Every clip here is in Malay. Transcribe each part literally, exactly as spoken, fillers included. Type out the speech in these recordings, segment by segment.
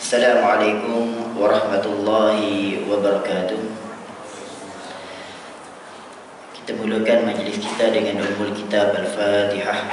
Assalamualaikum warahmatullahi wabarakatuh. Kita mulakan majlis kita dengan ummul kitab Al-Fatihah.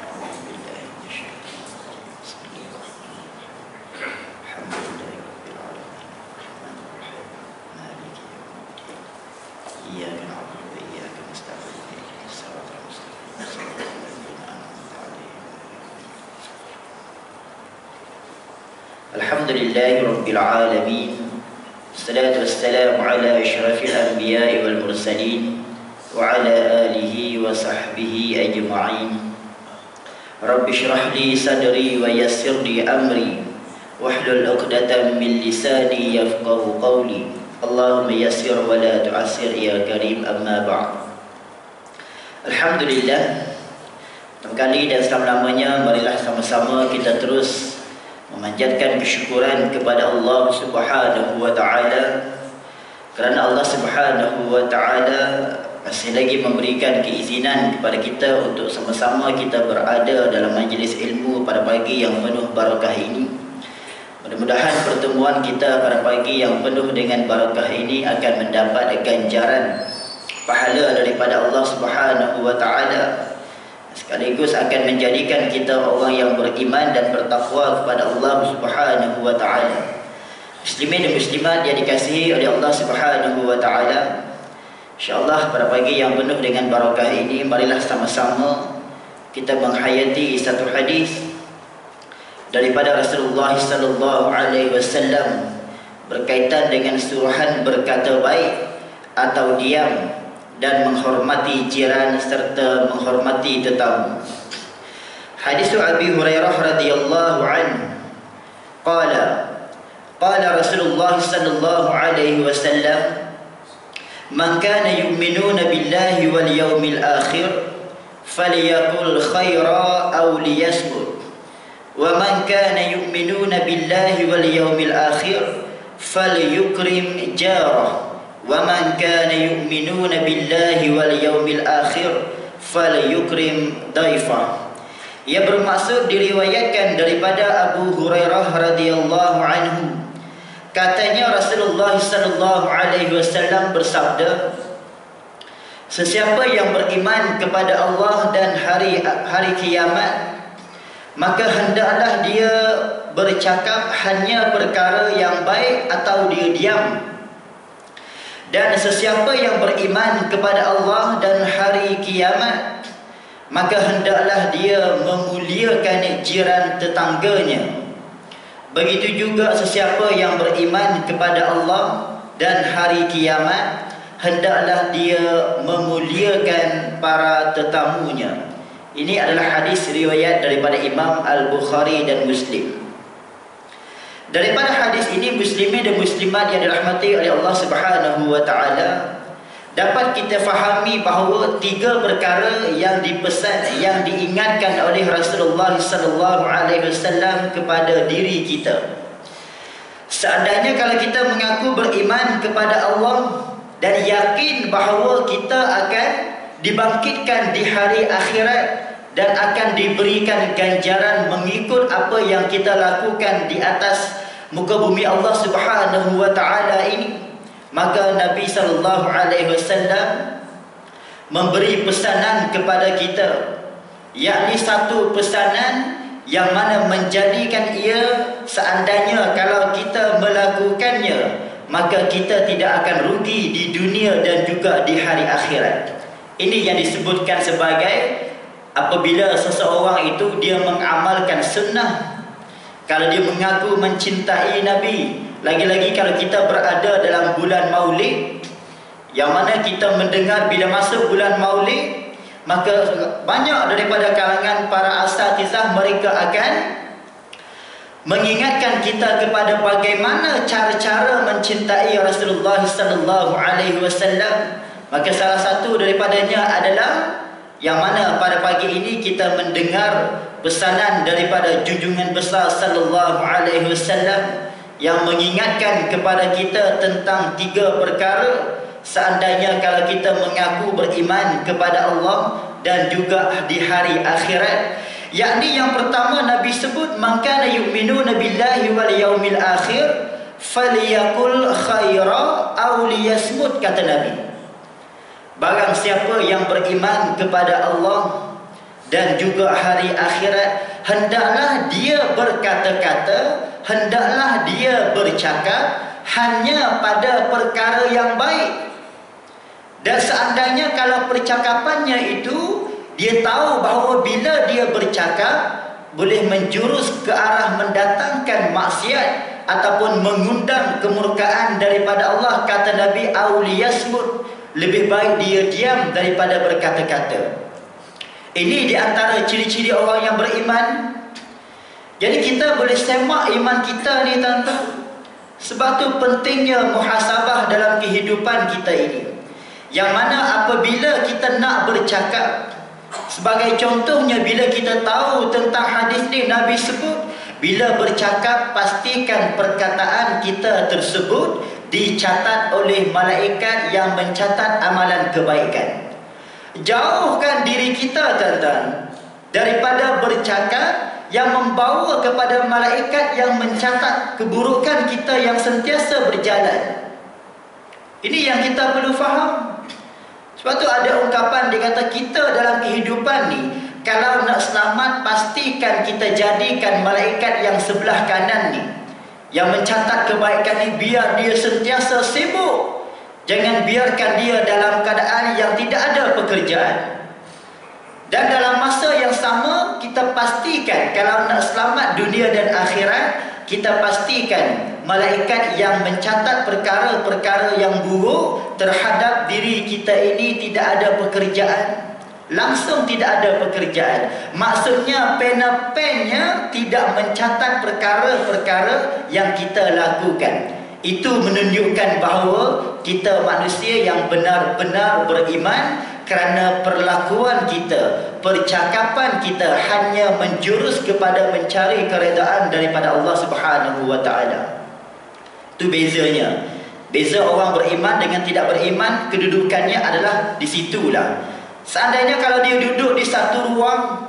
Alhamdulillahi Rabbil Alamin. Assalatu wassalamu ala ashrafil anbiya'i wal mursalin wa ala alihi wa sahbihi ajma'in. Rabbi shrah li sadri wa yassir li amri wahlul 'uqdatam min lisani yafqahu qawli. Allahumma yassir wa la tu'assir ya karim, amma ba'd. Alhamdulillah, pertama kali dan selama-lamanya marilah sama-sama kita terus memanjatkan kesyukuran kepada Allah Subhanahu wa taala, kerana Allah Subhanahu wa taala masih lagi memberikan keizinan kepada kita untuk sama-sama kita berada dalam majlis ilmu pada pagi yang penuh barakah ini. Mudah-mudahan pertemuan kita pada pagi yang penuh dengan barakah ini akan mendapat ganjaran pahala daripada Allah Subhanahu wa taala, sekaligus akan menjadikan kita orang yang beriman dan bertakwa kepada Allah Subhanahu wa taala. Muslimin dan muslimat yang dikasihi oleh Allah Subhanahu wa taala, insya-Allah pada pagi yang penuh dengan barakah ini marilah sama-sama kita menghayati satu hadis daripada Rasulullah sallallahu alaihi wasallam berkaitan dengan suruhan berkata baik atau diam dan menghormati jiran serta menghormati tetamu. Hadis Abi Hurairah radhiyallahu anhu qala qala Rasulullah sallallahu alaihi wasallam, man kana yu'minuna billahi wal yawmil akhir falyaqul khaira aw liyasmut, wa man kana yu'minuna billahi wal yawmil akhir falyukrim jarah, wa man kana yu'minuna billahi wal yawmil akhir falyukrim daifah. Ia bermaksud diriwayatkan daripada Abu Hurairah radhiyallahu anhu, katanya Rasulullah sallallahu alaihi wasallam bersabda, sesiapa yang beriman kepada Allah dan hari hari kiamat, maka hendaklah dia bercakap hanya perkara yang baik atau dia diam. Dan sesiapa yang beriman kepada Allah dan hari kiamat, maka hendaklah dia memuliakan jiran tetangganya. Begitu juga sesiapa yang beriman kepada Allah dan hari kiamat, hendaklah dia memuliakan para tetamunya. Ini adalah hadis riwayat daripada Imam Al-Bukhari dan Muslim. Daripada hadis ini, muslimin dan muslimat yang dirahmati oleh Allah Subhanahu wa taala, dapat kita fahami bahawa tiga perkara yang dipesan, yang diingatkan oleh Rasulullah sallallahu alaihi wasallam kepada diri kita. Seandainya kalau kita mengaku beriman kepada Allah dan yakin bahawa kita akan dibangkitkan di hari akhirat dan akan diberikan ganjaran mengikut apa yang kita lakukan di atas muka bumi Allah Subhanahu wa taala ini, maka Nabi sallallahu alaihi wasallam memberi pesanan kepada kita, yakni satu pesanan yang mana menjadikan ia seandainya kalau kita melakukannya, maka kita tidak akan rugi di dunia dan juga di hari akhirat. Ini yang disebutkan sebagai apabila seseorang itu dia mengamalkan sunnah, kalau dia mengaku mencintai Nabi, lagi-lagi kalau kita berada dalam bulan Maulid, yang mana kita mendengar bila masuk bulan Maulid, maka banyak daripada kalangan para asatizah mereka akan mengingatkan kita kepada bagaimana cara-cara mencintai Rasulullah sallallahu alaihi wasallam. Maka salah satu daripadanya adalah yang mana pada pagi ini kita mendengar pesanan daripada junjungan besar sallallahu alaihi wasallam yang mengingatkan kepada kita tentang tiga perkara seandainya kalau kita mengaku beriman kepada Allah dan juga di hari akhirat, Yakni yang pertama Nabi sebut, man kana yu'minuna billahi wal yaumil akhir falyakul khaira aw liyasmut, kata Nabi. Barang siapa yang beriman kepada Allah dan juga hari akhirat, hendaklah dia berkata-kata, hendaklah dia bercakap hanya pada perkara yang baik. Dan seandainya kalau percakapannya itu dia tahu bahawa bila dia bercakap boleh menjurus ke arah mendatangkan maksiat ataupun mengundang kemurkaan daripada Allah, kata Nabi, auliyasmut, lebih baik dia diam daripada berkata-kata. Ini di antara ciri-ciri orang yang beriman. Jadi kita boleh semak iman kita ni, tuan-tuan. Sebab tu pentingnya muhasabah dalam kehidupan kita ini. Yang mana apabila kita nak bercakap, sebagai contohnya bila kita tahu tentang hadis ni, Nabi sebut, bila bercakap pastikan perkataan kita tersebut dicatat oleh malaikat yang mencatat amalan kebaikan. Jauhkan diri kita, tuan-tuan, daripada bercakap yang membawa kepada malaikat yang mencatat keburukan kita yang sentiasa berjalan. Ini yang kita perlu faham. Sebab tu ada ungkapan dia kata, kita dalam kehidupan ni kalau nak selamat, pastikan kita jadikan malaikat yang sebelah kanan ni, yang mencatat kebaikan ni, biar dia sentiasa sibuk. Jangan biarkan dia dalam keadaan yang tidak ada pekerjaan. Dan dalam masa yang sama, kita pastikan kalau nak selamat dunia dan akhirat, kita pastikan malaikat yang mencatat perkara-perkara yang buruk terhadap diri kita ini tidak ada pekerjaan. Langsung tidak ada pekerjaan. Maksudnya pena-pennya tidak mencatat perkara-perkara yang kita lakukan. Itu menunjukkan bahawa kita manusia yang benar-benar beriman, kerana perlakuan kita, percakapan kita hanya menjurus kepada mencari keredaan daripada Allah Subhanahu wa taala. Itu bezanya. Beza orang beriman dengan tidak beriman, kedudukannya adalah di situlah. Seandainya kalau dia duduk di satu ruang,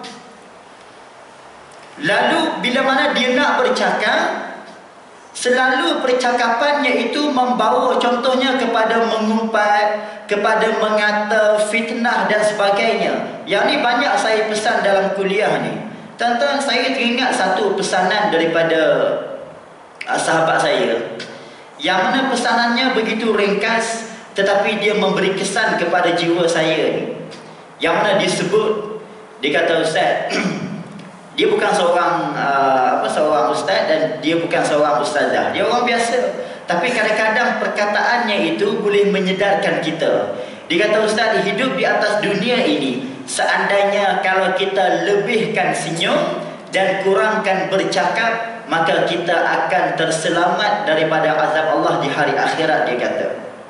lalu bila mana dia nak bercakap, selalu percakapannya itu membawa contohnya kepada mengumpat, kepada mengata, fitnah dan sebagainya. Yang ni banyak saya pesan dalam kuliah ni. Tuan-tuan, saya teringat satu pesanan daripada uh, sahabat saya, yang mana pesanannya begitu ringkas tetapi dia memberi kesan kepada jiwa saya ni. Yang mana dia sebut, dia kata, Ustaz, dia bukan seorang uh, apa seorang ustaz dan dia bukan seorang ustazah. Dia orang biasa. Tapi kadang-kadang perkataannya itu boleh menyedarkan kita. Dia kata, Ustaz, hidup di atas dunia ini, seandainya kalau kita lebihkan senyum dan kurangkan bercakap, maka kita akan terselamat daripada azab Allah di hari akhirat, dia kata.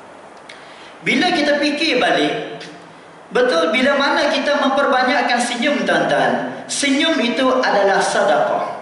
Bila kita fikir balik, betul, bila mana kita memperbanyakkan senyum, tuan-tuan, senyum itu adalah sedekah.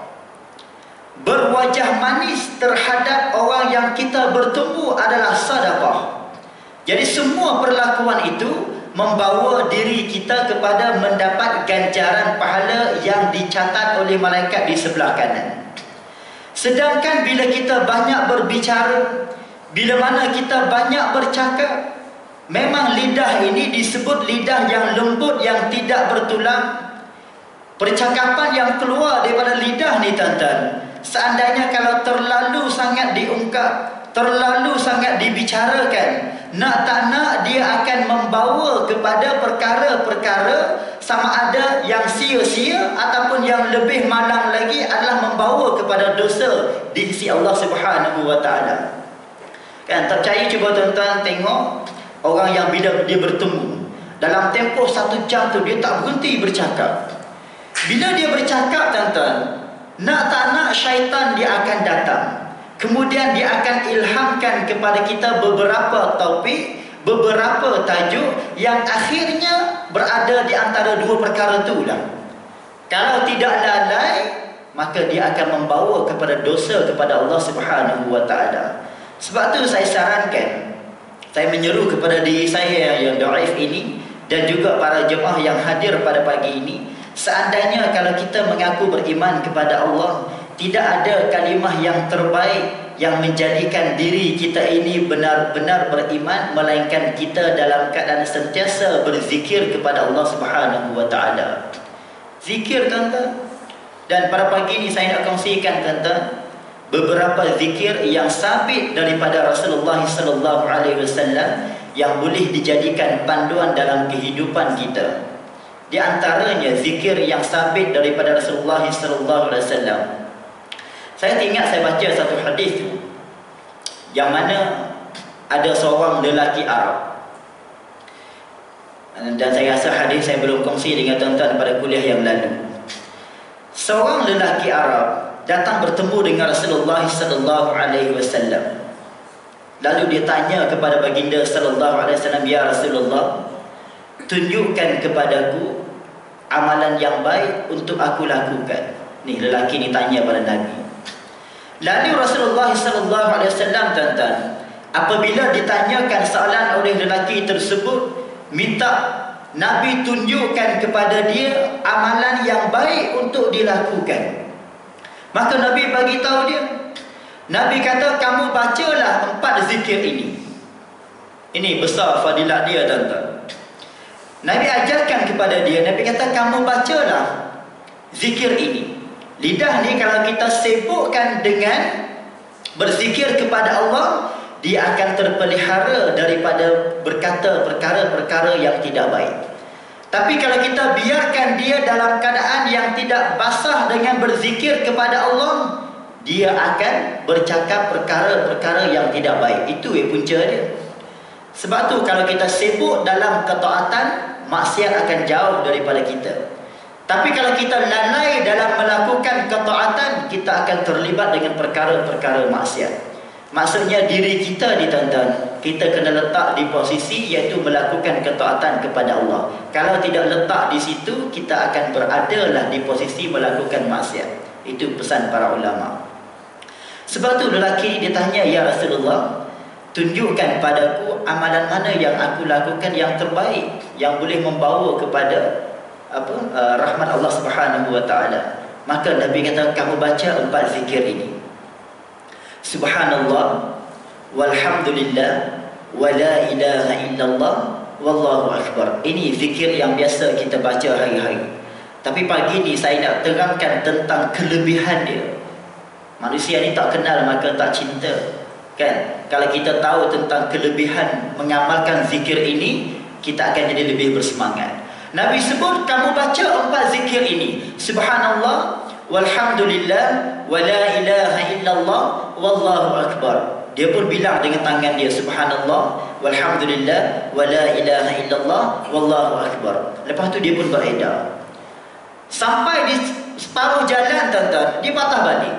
Berwajah manis terhadap orang yang kita bertemu adalah sedekah. Jadi semua perlakuan itu membawa diri kita kepada mendapat ganjaran pahala yang dicatat oleh malaikat di sebelah kanan. Sedangkan bila kita banyak berbicara, bila mana kita banyak bercakap, memang lidah ini disebut lidah yang lembut, yang tidak bertulang. Percakapan yang keluar daripada lidah ni, tuan-tuan, seandainya kalau terlalu sangat diungkap, terlalu sangat dibicarakan, nak tak nak dia akan membawa kepada perkara-perkara, sama ada yang sia-sia ataupun yang lebih malang lagi adalah membawa kepada dosa di sisi Allah Subhanahu wa taala. Kan, tak percaya cuba tuan-tuan tengok orang yang bila dia bertemu, dalam tempoh satu jam tu dia tak berhenti bercakap. Bila dia bercakap, tuan-tuan, nak tak nak syaitan dia akan datang. Kemudian dia akan ilhamkan kepada kita beberapa topik, beberapa tajuk yang akhirnya berada di antara dua perkara itulah. Kalau tidak lalai, maka dia akan membawa kepada dosa kepada Allah Subhanahu wa taala. Sebab tu saya sarankan, saya menyeru kepada diri saya yang dhaif ini dan juga para jemaah yang hadir pada pagi ini, Seandainya kalau kita mengaku beriman kepada Allah, tidak ada kalimah yang terbaik yang menjadikan diri kita ini benar-benar beriman, melainkan kita dalam keadaan sentiasa berzikir kepada Allah Subhanahu wa taala. Zikir, tuan-tuan. Dan pada pagi ini saya nak kongsikan, tuan-tuan, beberapa zikir yang sabit daripada Rasulullah sallallahu alaihi wasallam yang boleh dijadikan panduan dalam kehidupan kita. Di antaranya zikir yang sabit daripada Rasulullah sallallahu alaihi wasallam. Saya ingat saya baca satu hadis yang mana ada seorang lelaki Arab. Dan saya rasa hadis saya belum kongsi dengan tuan-tuan pada kuliah yang lalu. Seorang lelaki Arab datang bertemu dengan Rasulullah sallallahu alaihi wasallam. Lalu dia tanya kepada baginda sallallahu alaihi wasallam, "Ya Rasulullah, tunjukkan kepadaku amalan yang baik untuk aku lakukan." Ni lelaki ni tanya pada Nabi. Lalu Rasulullah sallallahu alaihi wasallam, tuan-tuan, apabila ditanyakan soalan oleh lelaki tersebut, minta Nabi tunjukkan kepada dia amalan yang baik untuk dilakukan. Maka Nabi bagi tahu dia. Nabi kata, "Kamu bacalah empat zikir ini." Ini besar fadilat dia, tuan-tuan. Nabi ajarkan kepada dia, Nabi kata, "Kamu bacalah zikir ini." Lidah ni kalau kita sibukkan dengan berzikir kepada Allah, dia akan terpelihara daripada berkata perkara-perkara yang tidak baik. Tapi kalau kita biarkan dia dalam keadaan yang tidak basah dengan berzikir kepada Allah, dia akan bercakap perkara-perkara yang tidak baik. Itu yang punca dia. Sebab tu kalau kita sibuk dalam ketaatan, maksiat akan jauh daripada kita. Tapi kalau kita lalai dalam melakukan ketaatan, kita akan terlibat dengan perkara-perkara maksiat. Maksudnya diri kita ni, tuan-tuan, kita kena letak di posisi iaitu melakukan ketaatan kepada Allah. Kalau tidak letak di situ, kita akan beradalah di posisi melakukan maksiat. Itu pesan para ulama. Sebab tu lelaki dia tanya, "Ya Rasulullah, tunjukkan padaku amalan mana yang aku lakukan yang terbaik, yang boleh membawa kepada apa uh, rahmat Allah Subhanahu wa taala." Maka Nabi kata, "Kamu baca empat zikir ini. Subhanallah, walhamdulillah, wa la ilaha illallah, wallahu akbar." Ini zikir yang biasa kita baca hari-hari. Tapi pagi ni saya nak terangkan tentang kelebihan dia. Manusia ni tak kenal maka tak cinta, kan? Kalau kita tahu tentang kelebihan mengamalkan zikir ini, kita akan jadi lebih bersemangat. Nabi sebut, "Kamu baca empat zikir ini. Subhanallah, walhamdulillah, wa la ilaha illallah, wallahu akbar." Dia pun bilang dengan tangan dia, Subhanallah, walhamdulillah, wa la ilaha illallah, wallahu akbar. Lepas tu dia pun beredar. Sampai di separuh jalan, tuan-tuan, dia patah balik.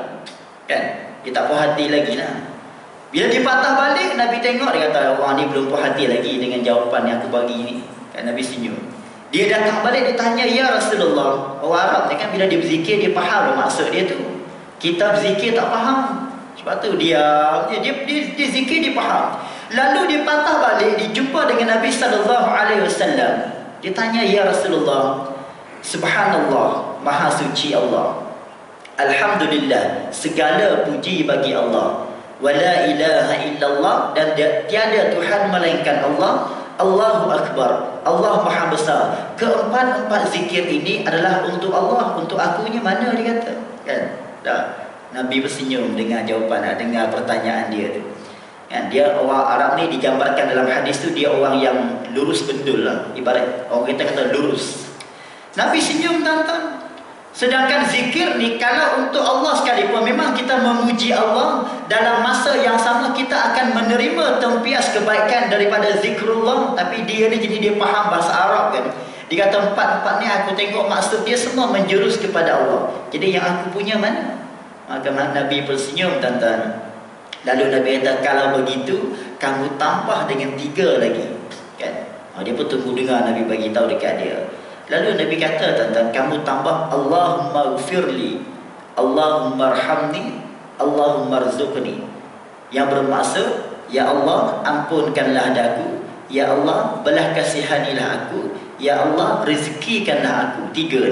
Kan? Dia tak puas hati lagi lah. Bila dia patah balik, Nabi tengok, dia kata, "Orang ni belum puas hati lagi dengan jawapan yang aku bagi ni." Kan? Nabi senyum. Dia datang balik, dia tanya, "Ya Rasulullah." Orang Arab ni kan bila dia berzikir, dia faham maksud dia tu. Kita berzikir tak faham. Sebab tu dia dia, dia, dia, dia zikir, dia faham. Lalu dia patah balik, dia jumpa dengan Nabi sallallahu alaihi wasallam. Dia tanya, "Ya Rasulullah, Subhanallah, Maha Suci Allah. Alhamdulillah, segala puji bagi Allah. Wa la ilaha illallah, dan tiada Tuhan melainkan Allah. Allahu Akbar, Allah Maha Besar." Keempat-empat zikir ini adalah untuk Allah. Untuk akunya mana, dia kata. Kan? Dah. Nabi bersenyum dengan jawapan, dengar pertanyaan dia tu. Kan? Dia orang Arab ni digambarkan dalam hadis tu, dia orang yang lurus bendul lah. Ibarat orang kita kata lurus. Nabi senyum, tuan-tuan. Sedangkan zikir ni kalau untuk Allah sekalipun, memang kita memuji Allah, dalam masa yang sama kita akan menerima tempias kebaikan daripada zikrullah. Tapi dia ni jadi dia faham bahasa Arab, kan. Dia kata empat-empat ni aku tengok maksud dia semua menjurus kepada Allah. Jadi yang aku punya mana? Maka Nabi bersenyum, tuan-tuan. Lalu Nabi kata, "Kalau begitu, kamu tambah dengan tiga lagi." Kan? Dia pun tunggu dengar Nabi bagi tahu dekat dia. Lalu Nabi kata, tuan-tuan, kamu tambah Allahumma gfirli, Allahumma arhamni, Allahumma rzuqni. Yang bermaksud, ya Allah, ampunkanlah daku, ya Allah, belah kasihanilah aku, ya Allah, rezekikanlah aku. Tiga ni.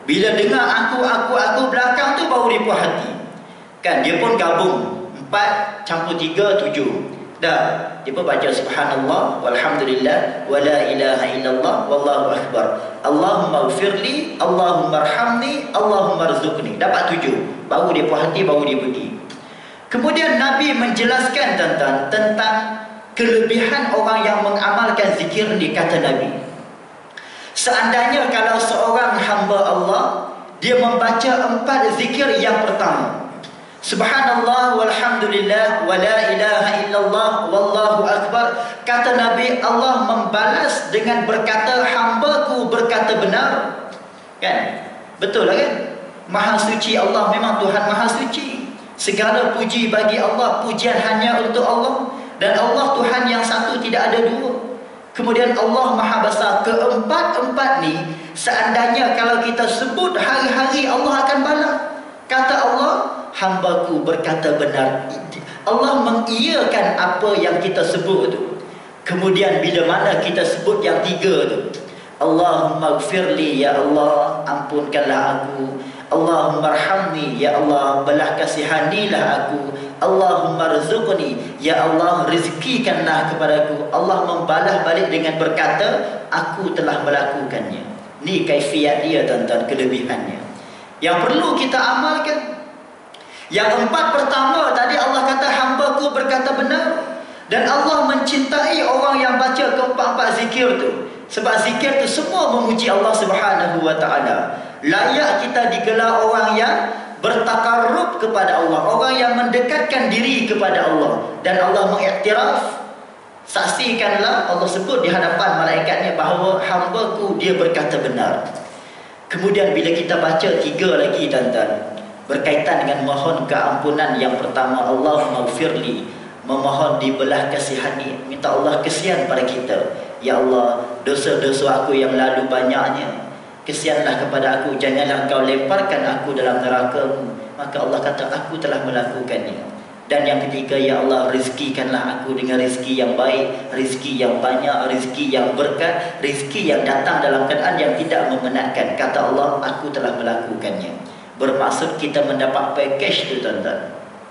Bila dengar aku, aku, aku belakang tu baru dia puas hati. Kan, dia pun gabung. Empat campur tiga, tujuh. Dah, dia pun baca subhanallah, walhamdulillah, wala ilaha illallah, wallahu akbar. Allahumma ghfirli, Allahumma arhamni, Allahumma rzuqni. Dapat tujuh. Baru dia puas hati, baru dia pergi. Kemudian Nabi menjelaskan tentang tentang kelebihan orang yang mengamalkan zikir ni. Kata Nabi, seandainya kalau seorang hamba Allah, dia membaca empat zikir yang pertama, subhanallah walhamdulillah wala ilaha illallah wallahu akbar, kata Nabi, Allah membalas dengan berkata, hambaku berkata benar. Kan? Betul lah kan? Maha suci Allah, memang Tuhan maha suci. Segala puji bagi Allah, pujian hanya untuk Allah. Dan Allah Tuhan yang satu, tidak ada dua. Kemudian Allah maha besar. Keempat-empat ni, seandainya kalau kita sebut hari-hari, Allah akan balas. Kata Allah, hambaku berkata benar. Allah mengiyakan apa yang kita sebut tu. Kemudian bila mana kita sebut yang tiga tu, Allahumma ghfirli, ya Allah, ampunkanlah aku. Allahumma arhamni, ya Allah, belah kasihanilah aku. Allahumma rzuqni, ya Allah, rezekikanlah kepadaku. Allah membalas balik dengan berkata, aku telah melakukannya. Ni kaifiat dia, tuan-tuan, kelebihannya yang perlu kita amalkan. Yang empat pertama tadi, Allah kata hambaku berkata benar. Dan Allah mencintai orang yang baca keempat-empat zikir tu. Sebab zikir tu semua memuji Allah Subhanahu wa taala. Layak kita digelar orang yang bertakarrub kepada Allah, orang yang mendekatkan diri kepada Allah. Dan Allah mengiktiraf, saksikanlah, Allah sebut di hadapan malaikatnya bahawa hambaku dia berkata benar. Kemudian bila kita baca tiga lagi, tuan-tuan, berkaitan dengan mohon keampunan. Yang pertama, Allahumma ghfirli, memohon dibelah kasihani, minta Allah kesian pada kita. Ya Allah, dosa-dosa aku yang lalu banyaknya, kesianlah kepada aku, janganlah engkau lemparkan aku dalam neraka-Mu. Maka Allah kata, aku telah melakukannya. Dan yang ketiga, ya Allah, rezekikanlah aku dengan rezeki yang baik, rezeki yang banyak, rezeki yang berkat, rezeki yang datang dalam keadaan yang tidak memenatkan. Kata Allah, aku telah melakukannya. Bermaksud kita mendapat package tu, tuan-tuan.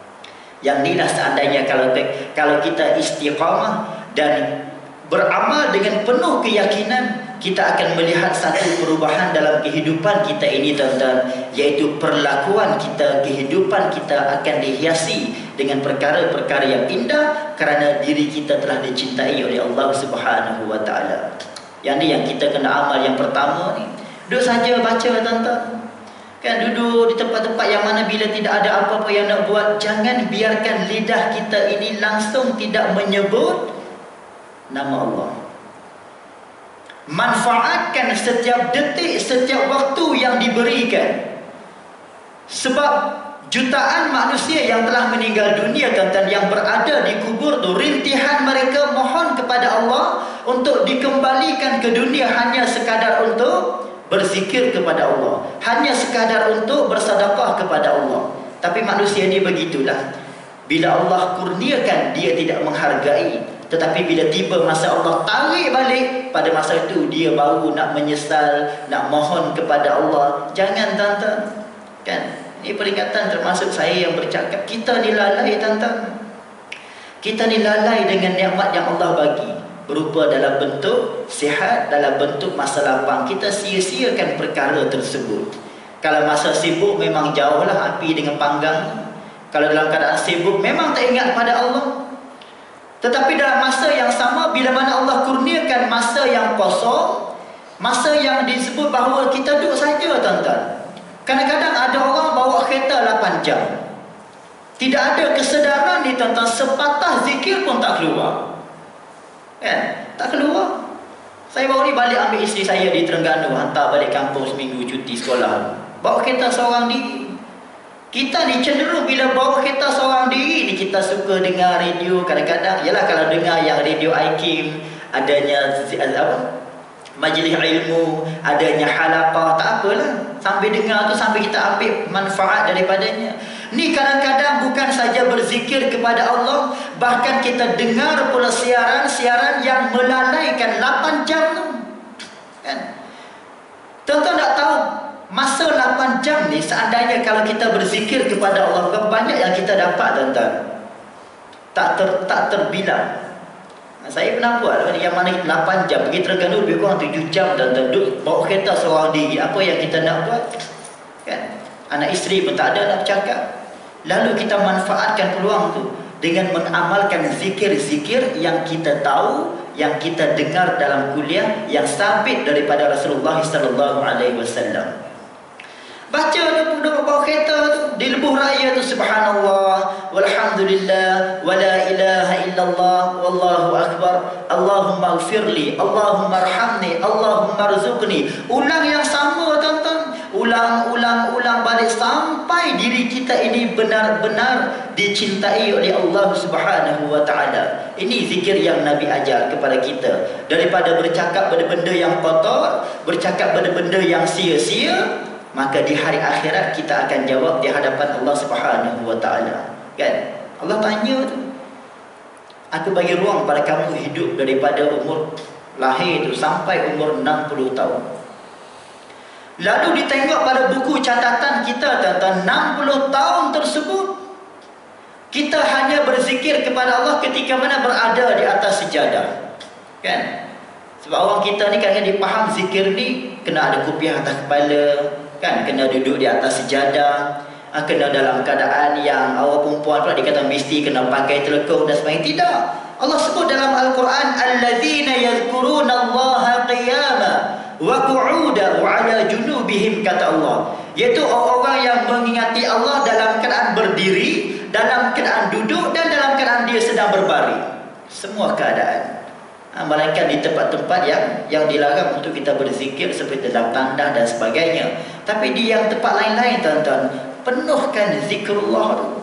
Yang inilah seandainya kalau kalau kita istiqamah dan beramal dengan penuh keyakinan, kita akan melihat satu perubahan dalam kehidupan kita ini, tuan-tuan, iaitu perlakuan kita, kehidupan kita akan dihiasi dengan perkara-perkara yang indah kerana diri kita telah dicintai oleh Allah Subhanahu wa taala. Yang ni yang kita kena amal. Yang pertama ni, duduk saja baca, tuan-tuan. Kan, duduk di tempat-tempat yang mana bila tidak ada apa-apa yang nak buat, jangan biarkan lidah kita ini langsung tidak menyebut nama Allah. Manfaatkan setiap detik, setiap waktu yang diberikan. Sebab jutaan manusia yang telah meninggal dunia, tuan-tuan, yang berada di kubur tu, rintihan mereka mohon kepada Allah untuk dikembalikan ke dunia hanya sekadar untuk berzikir kepada Allah, hanya sekadar untuk bersedekah kepada Allah. Tapi manusia ni begitulah. Bila Allah kurniakan, dia tidak menghargai. Tetapi bila tiba masa Allah tarik balik, pada masa itu dia baru nak menyesal, nak mohon kepada Allah. Jangan, tuan-tuan. Kan? Ini peringatan termasuk saya yang bercakap. Kita ni lalai, tuan-tuan. Kita ni lalai dengan nikmat yang Allah bagi, berupa dalam bentuk sihat, dalam bentuk masa lapang. Kita sia-siakan perkara tersebut. Kalau masa sibuk, memang jauhlah api dengan panggang. Kalau dalam keadaan sibuk, memang tak ingat pada Allah. Tetapi dalam masa yang sama, bila mana Allah kurniakan masa yang kosong, masa yang disebut bahawa kita duduk saja, tuan-tuan. Kadang-kadang ada orang bawa kereta lapan jam. Tidak ada kesedaran ni, tuan-tuan, sepatah zikir pun tak keluar. Kan? Tak keluar. Saya baru ni balik ambil isteri saya di Terengganu, hantar balik kampung seminggu cuti sekolah. Bawa kereta seorang diri. Kita ni cenderung bila bawa kereta seorang diri ni, kita suka dengar radio. Kadang-kadang, yalah, kalau dengar yang radio I K I M, adanya apa, majlis ilmu, adanya halaqah, tak apalah. Sambil dengar tu, sambil kita ambil manfaat daripadanya. Ni kadang-kadang bukan saja berzikir kepada Allah, bahkan kita dengar pula siaran-siaran yang melalaikan lapan jam tu. Kan? Tuan-tuan tak tahu, masa masa lapan jam ni, seandainya kalau kita berzikir kepada Allah, berapa banyak yang kita dapat, tuan-tuan? Tak ter, tak terbilang. Saya pernah buat yang mana lapan jam pergi Terengganu, lebih kurang tujuh jam dan duduk bawa kereta seorang diri. Apa yang kita nak buat? Kan? Anak isteri pun tak ada nak bercakap. Lalu kita manfaatkan peluang tu dengan mengamalkan zikir-zikir yang kita tahu, yang kita dengar dalam kuliah, yang sabit daripada Rasulullah sallallahu alaihi wasallam. Baca duduk bawa kereta tu, di lebuh raya tu, subhanallah walhamdulillah wala ilaha illallah wallahu akbar, Allahumma ighfirli, Allahumma arhamni, Allahumma rzuqni. Ulang yang sama, tuan-tuan. Ulang, ulang, ulang balik sampai diri kita ini benar-benar dicintai oleh Allah Subhanahu wa taala. Ini zikir yang Nabi ajar kepada kita. Daripada bercakap benda-benda yang kotor, bercakap benda-benda yang sia-sia, maka di hari akhirat kita akan jawab di hadapan Allah Subhanahu wa taala. Kan? Allah tanya tu, aku bagi ruang pada kamu hidup daripada umur lahir tu sampai umur enam puluh tahun. Lalu ditengok pada buku catatan kita, tuan-tuan, enam puluh tahun tersebut kita hanya berzikir kepada Allah ketika mana berada di atas sejadah. Kan? Sebab orang kita ni kan dia faham zikir ni kena ada kopiah atas kepala, kan, kena duduk di atas sejadah, kena dalam keadaan yang awak perempuan pula dikata mesti kena pakai telekung dan sebagainya. Tidak. Allah sebut dalam Al-Quran, allazina yadhkurunallaha qiyama wa qu'uda wa ala junubihim, kata Allah, iaitu orang-orang yang mengingati Allah dalam keadaan berdiri, dalam keadaan duduk, dan dalam keadaan dia sedang berbaring. Semua keadaan. Ha, melainkan di tempat-tempat yang yang dilarang untuk kita berzikir seperti dalam tandah dan sebagainya. Tapi di yang tempat lain-lain, tuan-tuan, penuhkan zikrullah tu.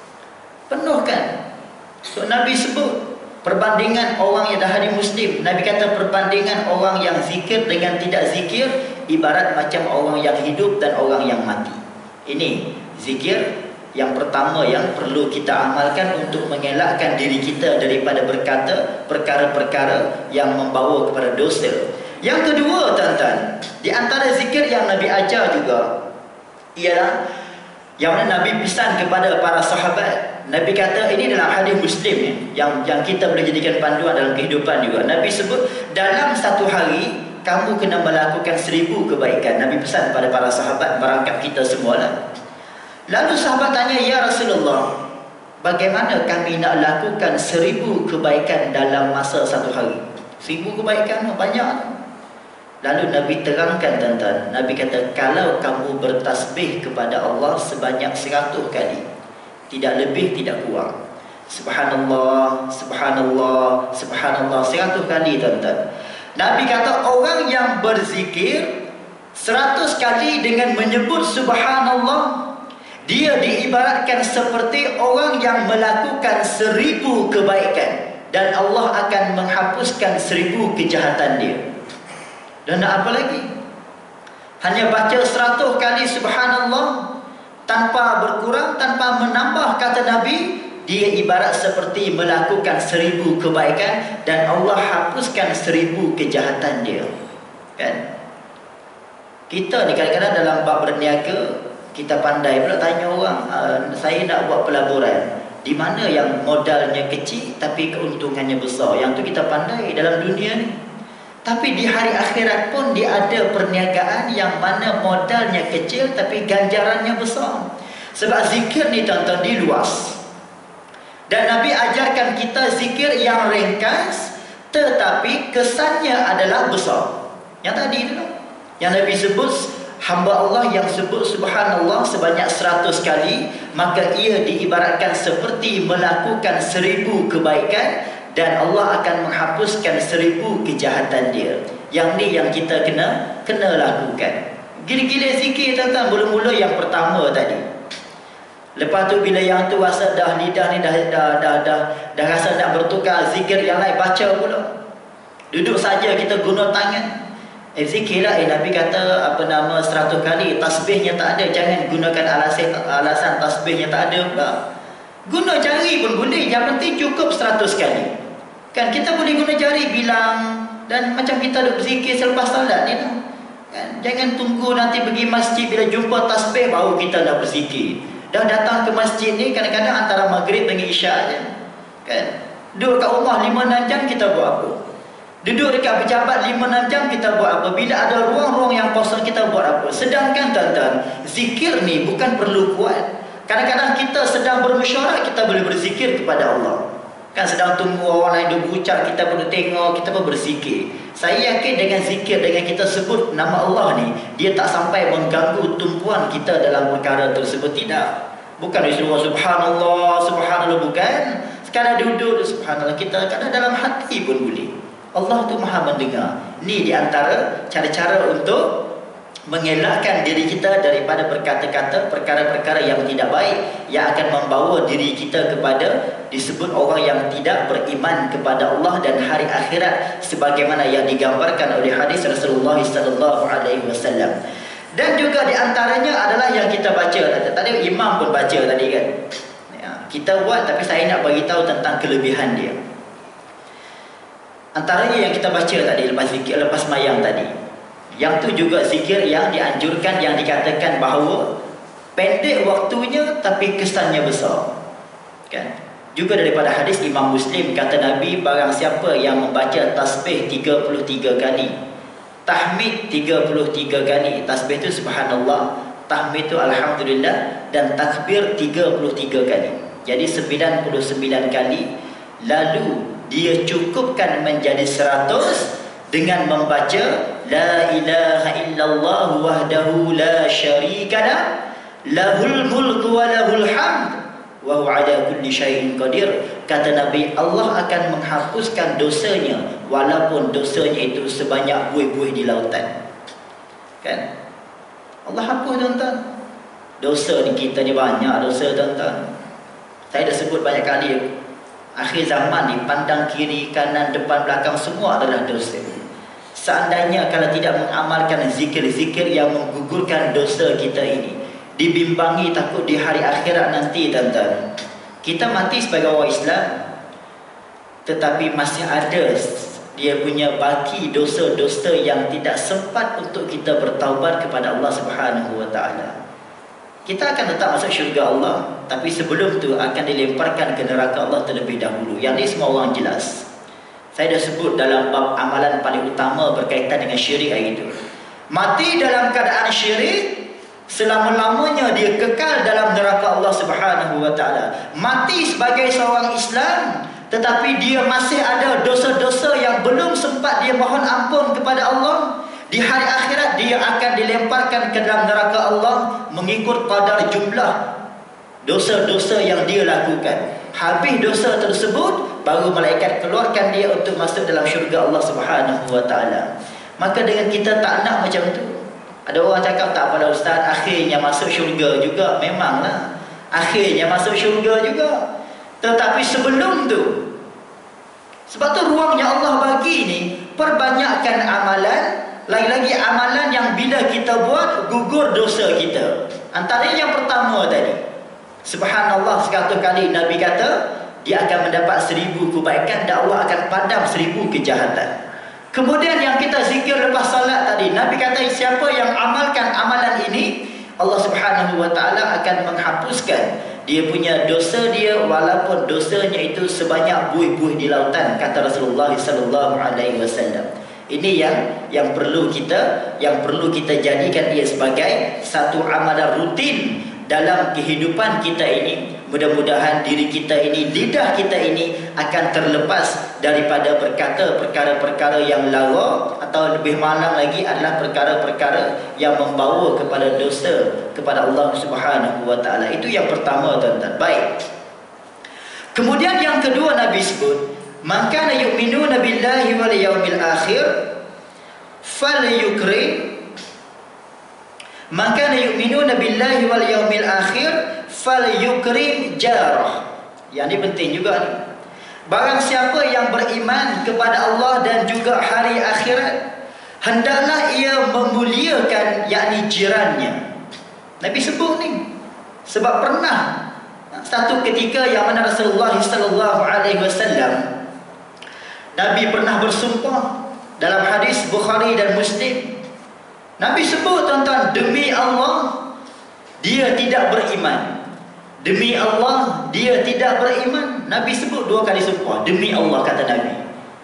Penuhkan. So Nabi sebut perbandingan orang yang dah hari Muslim. Nabi kata perbandingan orang yang zikir dengan tidak zikir ibarat macam orang yang hidup dan orang yang mati. Ini zikir yang pertama yang perlu kita amalkan untuk mengelakkan diri kita daripada berkata perkara-perkara yang membawa kepada dosa. Yang kedua, tuan-tuan, di antara zikir yang Nabi ajar juga ialah yang mana Nabi pesan kepada para sahabat. Nabi kata, ini dalam hadis Muslim ya, yang yang kita boleh jadikan panduan dalam kehidupan juga. Nabi sebut dalam satu hari kamu kena melakukan seribu kebaikan. Nabi pesan pada para sahabat, berangkat kita semualah. Lalu sahabat tanya, ya Rasulullah, bagaimana kami nak lakukan seribu kebaikan dalam masa satu hari? Seribu kebaikan banyak. Lalu Nabi terangkan, tuan-tuan. Nabi kata, kalau kamu bertasbih kepada Allah sebanyak seratus kali, tidak lebih, tidak kurang. Subhanallah, subhanallah, subhanallah, seratus kali, tuan-tuan. Nabi kata, orang yang berzikir seratus kali dengan menyebut subhanallah, dia diibaratkan seperti orang yang melakukan seribu kebaikan, dan Allah akan menghapuskan seribu kejahatan dia. Dan nak apa lagi? Hanya baca seratus kali subhanallah tanpa berkurang, tanpa menambah, kata Nabi, dia ibarat seperti melakukan seribu kebaikan dan Allah hapuskan seribu kejahatan dia. Kan? Kita ni kadang-kadang dalam bab berniaga, kita pandai pula tanya orang, saya nak buat pelaburan, di mana yang modalnya kecil tapi keuntungannya besar. Yang tu kita pandai dalam dunia ni. Tapi di hari akhirat pun dia ada perniagaan yang mana modalnya kecil tapi ganjarannya besar. Sebab zikir ni, tuan-tuan, dia luas. Dan Nabi ajarkan kita zikir yang ringkas tetapi kesannya adalah besar. Yang tadi tu, yang Nabi sebut, hamba Allah yang sebut subhanallah sebanyak seratus kali, maka ia diibaratkan seperti melakukan seribu kebaikan dan Allah akan menghapuskan seribu kejahatan dia. Yang ni yang kita kena kena lakukan. Gila-gila zikir, tuan-tuan. Mula-mula yang pertama tadi. Lepas tu bila yang tu rasa dah lidah ni dah dah dah dah, dah rasa nak bertukar, zikir yang lain baca pula. Duduk saja kita guna tangan. Eh zikir lah. Eh Nabi kata apa nama seratus kali, tasbihnya tak ada. Jangan gunakan alasan alasan tasbihnya tak ada pula. Guna jari pun boleh, yang penting cukup seratus kali. Kan kita boleh guna jari bilang, dan macam kita duk berzikir selepas solat ni lah. Kan? Jangan tunggu nanti pergi masjid bila jumpa tasbih baru kita nak berzikir. Dah datang ke masjid ni kadang-kadang antara maghrib dengan isyak je. Kan? Duduk kat rumah lima enam jam kita buat apa? Duduk dekat pejabat lima enam jam kita buat apa? Bila ada ruang-ruang yang kosong kita buat apa? Sedangkan tuan-tuan, zikir ni bukan perlu kuat. Kadang-kadang kita sedang bermesyuarat, kita boleh berzikir kepada Allah. Kan sedang tunggu orang lain dia berucap, kita perlu tengok, kita pun berzikir. Saya yakin dengan zikir, dengan kita sebut nama Allah ni, dia tak sampai mengganggu tumpuan kita dalam perkara tersebut. Tidak. Bukan disuruh subhanallah, subhanallah, bukan. Sekadar duduk subhanallah, kita kadang dalam hati pun boleh. Allah tu maha mendengar. Ni di antara cara-cara untuk mengelakkan diri kita daripada berkata-kata perkara-perkara yang tidak baik, yang akan membawa diri kita kepada disebut orang yang tidak beriman kepada Allah dan hari akhirat, sebagaimana yang digambarkan oleh hadis Rasulullah sallallahu alaihi wasallam. Dan juga di antaranya adalah yang kita baca tadi, imam pun baca tadi kan. Ya, kita buat, tapi saya nak bagi tahu tentang kelebihan dia. Antaranya yang kita baca tadi lepas zikir, lepas mayang tadi. Yang tu juga zikir yang dianjurkan, yang dikatakan bahawa pendek waktunya tapi kesannya besar. Kan? Juga daripada hadis Imam Muslim, kata Nabi, barang siapa yang membaca tasbih tiga puluh tiga kali, tahmid tiga puluh tiga kali, tasbih itu subhanallah, tahmid itu alhamdulillah, dan takbir tiga puluh tiga kali. Jadi sembilan puluh sembilan kali, lalu dia cukupkan menjadi seratus dengan membaca la ilaha illallah wahdahu la syarikalah lahul mulku wa lahul hamd wa huwa ala kulli syai'in qadir. Kata Nabi, Allah akan menghapuskan dosanya walaupun dosanya itu sebanyak buih-buih di lautan. Kan? Allah hapus tuan-tuan. Dosa ni kita ni banyak dosa tuan-tuan. Saya dah sebut banyak kali, akhir zaman ni pandang kiri, kanan, depan, belakang semua adalah dosa. Seandainya kalau tidak mengamalkan zikir-zikir yang menggugurkan dosa kita ini, dibimbangi takut di hari akhirat nanti tuan-tuan, kita mati sebagai orang Islam tetapi masih ada dia punya baki dosa-dosa yang tidak sempat untuk kita bertaubat kepada Allah Subhanahu wa taala. Kita akan tetap masuk syurga Allah, tapi sebelum tu akan dilemparkan ke neraka Allah terlebih dahulu. Yang ni semua orang jelas. Saya dah sebut dalam bab amalan paling utama berkaitan dengan syirik hari itu. Mati dalam keadaan syirik, selama-lamanya dia kekal dalam neraka Allah Subhanahu wa taala. Mati sebagai seorang Islam, tetapi dia masih ada dosa-dosa yang belum sempat dia mohon ampun kepada Allah. Di hari akhirat dia akan dilemparkan ke dalam neraka Allah mengikut qadar jumlah dosa-dosa yang dia lakukan. Habis dosa tersebut, baru malaikat keluarkan dia untuk masuk dalam syurga Allah Subhanahu wa taala. Maka dengan kita tak nak macam tu. Ada orang cakap tak apalah ustaz, akhirnya masuk syurga juga. Memanglah akhirnya masuk syurga juga. Tetapi sebelum tu, sebab tu ruangnya Allah bagi ni, perbanyakkan amalan. Lagi-lagi amalan yang bila kita buat gugur dosa kita. Antaranya yang pertama tadi, subhanallah seratus kali. Nabi kata dia akan mendapat seribu kebaikan dan Allah akan padam seribu kejahatan. Kemudian yang kita zikir lepas salat tadi, Nabi kata siapa yang amalkan amalan ini, Allah Subhanahu wa taala akan menghapuskan dia punya dosa dia walaupun dosanya itu sebanyak buih-buih di lautan, kata Rasulullah sallallahu alaihi wasallam. Ini yang yang perlu kita yang perlu kita jadikan dia sebagai satu amalan rutin dalam kehidupan kita ini. Mudah-mudahan diri kita ini, lidah kita ini akan terlepas daripada berkata perkara-perkara yang lara, atau lebih malang lagi adalah perkara-perkara yang membawa kepada dosa kepada Allah Subhanahu wa taala. Itu yang pertama tuan-tuan. Baik. Kemudian yang kedua Nabi sebut, man kana yu'minuna billahi wal yawmil akhir falyukrim. Man kana yu'minuna billahi wal yawmil akhir falyukrim jarah. Yang ini penting juga ni. Barang siapa yang beriman kepada Allah dan juga hari akhirat, hendaklah ia memuliakan yakni jirannya. Nabi sebut ni sebab pernah satu ketika yang mana Rasulullah sallallahu alaihi wasallam, Nabi pernah bersumpah dalam hadis Bukhari dan Muslim. Nabi sebut tuan-tuan, demi Allah dia tidak beriman. Demi Allah dia tidak beriman. Nabi sebut dua kali sumpah. Demi Allah, kata Nabi.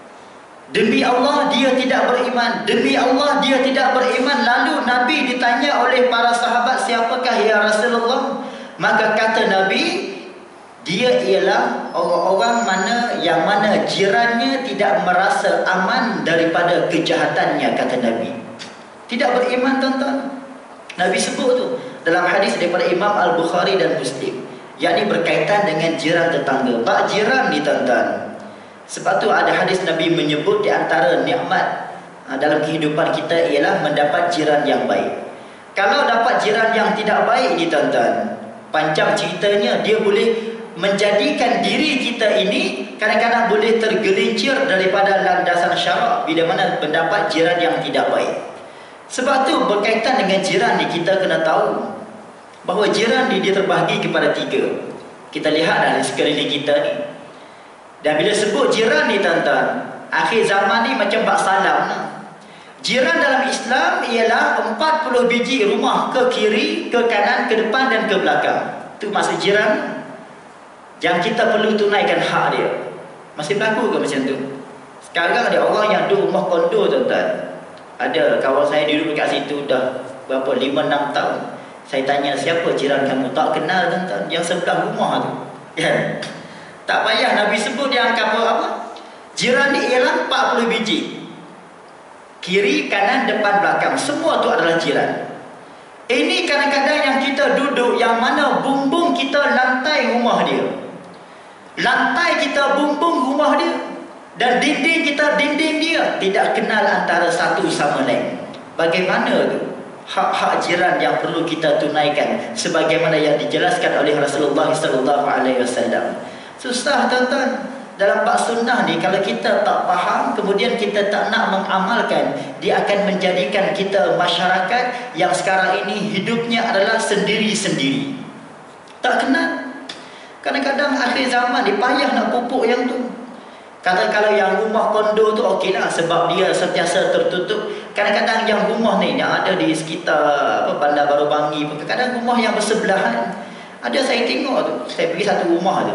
Demi Allah dia tidak beriman. Demi Allah dia tidak beriman. Lalu Nabi ditanya oleh para sahabat, siapakah ya Rasulullah? Maka kata Nabi, dia ialah orang-orang mana yang mana jirannya tidak merasa aman daripada kejahatannya, kata Nabi. Tidak beriman, tuan-tuan. Nabi sebut tu dalam hadis daripada Imam Al-Bukhari dan Muslim, yakni berkaitan dengan jiran tetangga. Bak jiran ni, tuan-tuan, sebab tu ada hadis Nabi menyebut di antara nikmat dalam kehidupan kita ialah mendapat jiran yang baik. Kalau dapat jiran yang tidak baik ni, tuan-tuan, panjang ceritanya, dia boleh menjadikan diri kita ini kadang-kadang boleh tergelincir daripada landasan syarak bila mana mendapat jiran yang tidak baik. Sebab tu berkaitan dengan jiran ni, kita kena tahu bahawa jiran ni dia terbahagi kepada tiga. Kita lihat dari sekeliling kita ni. Dan bila sebut jiran ni, tuan-tuan, akhir zaman ni macam bak salam lah. Jiran dalam Islam ialah empat puluh biji rumah, ke kiri, ke kanan, ke depan dan ke belakang. Itu maksud jiran yang kita perlu tunaikan hak dia. Masih berlaku ke macam tu? Sekarang ada orang yang duduk rumah kondo, tuan-tuan. Ada kawan saya duduk dekat situ dah berapa, lima enam tahun. Saya tanya, siapa jiran kamu? Tak kenal, tuan-tuan. Yang sebelah rumah tu, kan? Tak payah Nabi sebut dia angka apa? Jiran ni ialah empat puluh biji. Kiri, kanan, depan, belakang, semua tu adalah jiran. Ini kadang-kadang yang kita duduk, yang mana bumbung kita lantai rumah dia. Lantai kita bumbung rumah dia, dan dinding kita dinding dia. Tidak kenal antara satu sama lain. Bagaimana tu? Hak-hak jiran yang perlu kita tunaikan sebagaimana yang dijelaskan oleh Rasulullah sallallahu alaihi wasallam. Susah, tuan-tuan. Dalam bab sunnah ni, kalau kita tak faham, kemudian kita tak nak mengamalkan, dia akan menjadikan kita masyarakat yang sekarang ini hidupnya adalah sendiri-sendiri. Tak kenal. Kadang-kadang akhir zaman ni payah nak pupuk yang tu. Kata kalau yang rumah kondo tu okeylah, sebab dia sentiasa tertutup. Kadang-kadang yang rumah ni yang ada di sekitar apa, Bandar Baru Bangi, kadang-kadang rumah yang bersebelahan. Ada saya tengok tu, saya pergi satu rumah tu,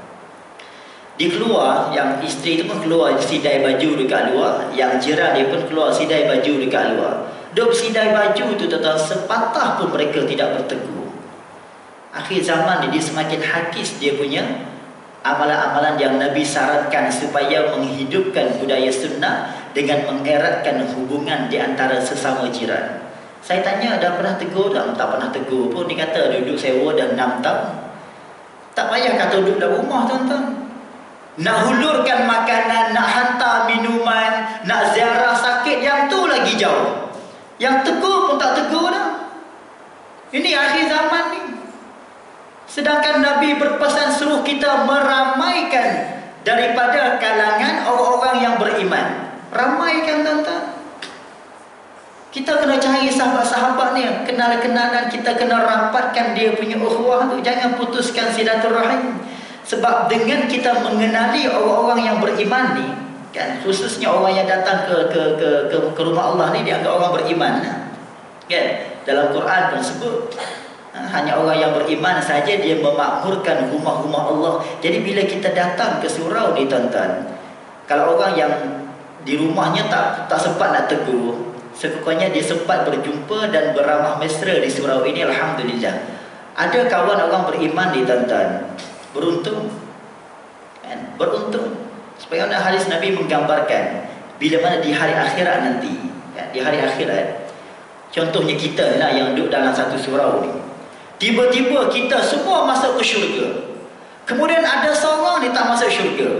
dia keluar, yang isteri tu pun keluar sidai baju dekat luar, yang jiran dia pun keluar sidai baju dekat luar. Duk sidai baju tu, tuan-tuan, sepatah pun mereka tidak bertegur. Akhir zaman ni dia semakin hakis dia punya amalan-amalan yang Nabi sarankan supaya menghidupkan budaya sunnah dengan mengeratkan hubungan di antara sesama jiran. Saya tanya, dah pernah tegur tak? Tak pernah tegur pun. Dia kata duduk sewa dah enam tahun. Tak payah kata duduk dalam rumah, tuan-tuan. Nak hulurkan makanan, nak hantar minuman, nak ziarah sakit, yang tu lagi jauh. Yang tegur pun tak tegur dah. Ini akhir zaman ni. Sedangkan Nabi berpesan suruh kita meramaikan daripada kalangan orang-orang yang beriman. Ramaikan, tuan-tuan. Kita kena cari sahabat-sahabat ni, kenal-kenalan, kita kena rapatkan dia punya ukhuwah tu. Jangan putuskan silaturahim. Sebab dengan kita mengenali orang-orang yang beriman ni, kan, khususnya orang yang datang ke ke ke ke, ke rumah Allah ni, dia anggap orang beriman, kan? Dalam Quran pun sebut, hanya orang yang beriman saja dia memakmurkan rumah-rumah Allah. Jadi bila kita datang ke surau ni, tuan-tuan, kalau orang yang di rumahnya tak tak sempat nak tegur, sekoknya dia sempat berjumpa dan beramah mesra di surau ini, alhamdulillah. Ada kawan orang beriman ni, tuan-tuan, beruntung, kan? Beruntung. Sebagaimana hadis Nabi menggambarkan, bila mana di hari akhirat nanti, kan? Di hari akhirat, contohnya kita lah yang duduk dalam satu surau ni, tiba-tiba kita semua masuk ke syurga. Kemudian ada seorang ni tak masuk syurga.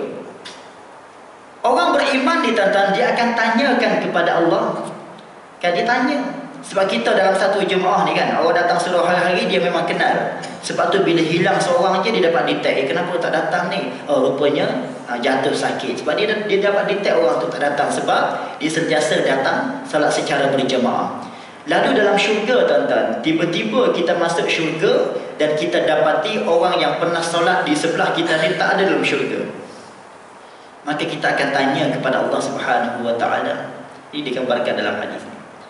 Orang beriman ni, tuan-tuan, dia akan tanyakan kepada Allah. Kan dia tanya. Sebab kita dalam satu jemaah ni, kan, orang datang surau hari-hari dia memang kenal. Sebab tu bila hilang seorang je dia dapat detect, eh kenapa tak datang ni? Oh rupanya uh, jatuh sakit. Sebab dia dia dapat detect orang tu tak datang sebab dia sentiasa datang salat secara berjemaah. Lalu dalam syurga, tuan-tuan, tiba-tiba kita masuk syurga dan kita dapati orang yang pernah solat di sebelah kita ni tak ada dalam syurga. Maka kita akan tanya kepada Allah Subhanahu wa taala. Ini digambarkan dalam hadis ni.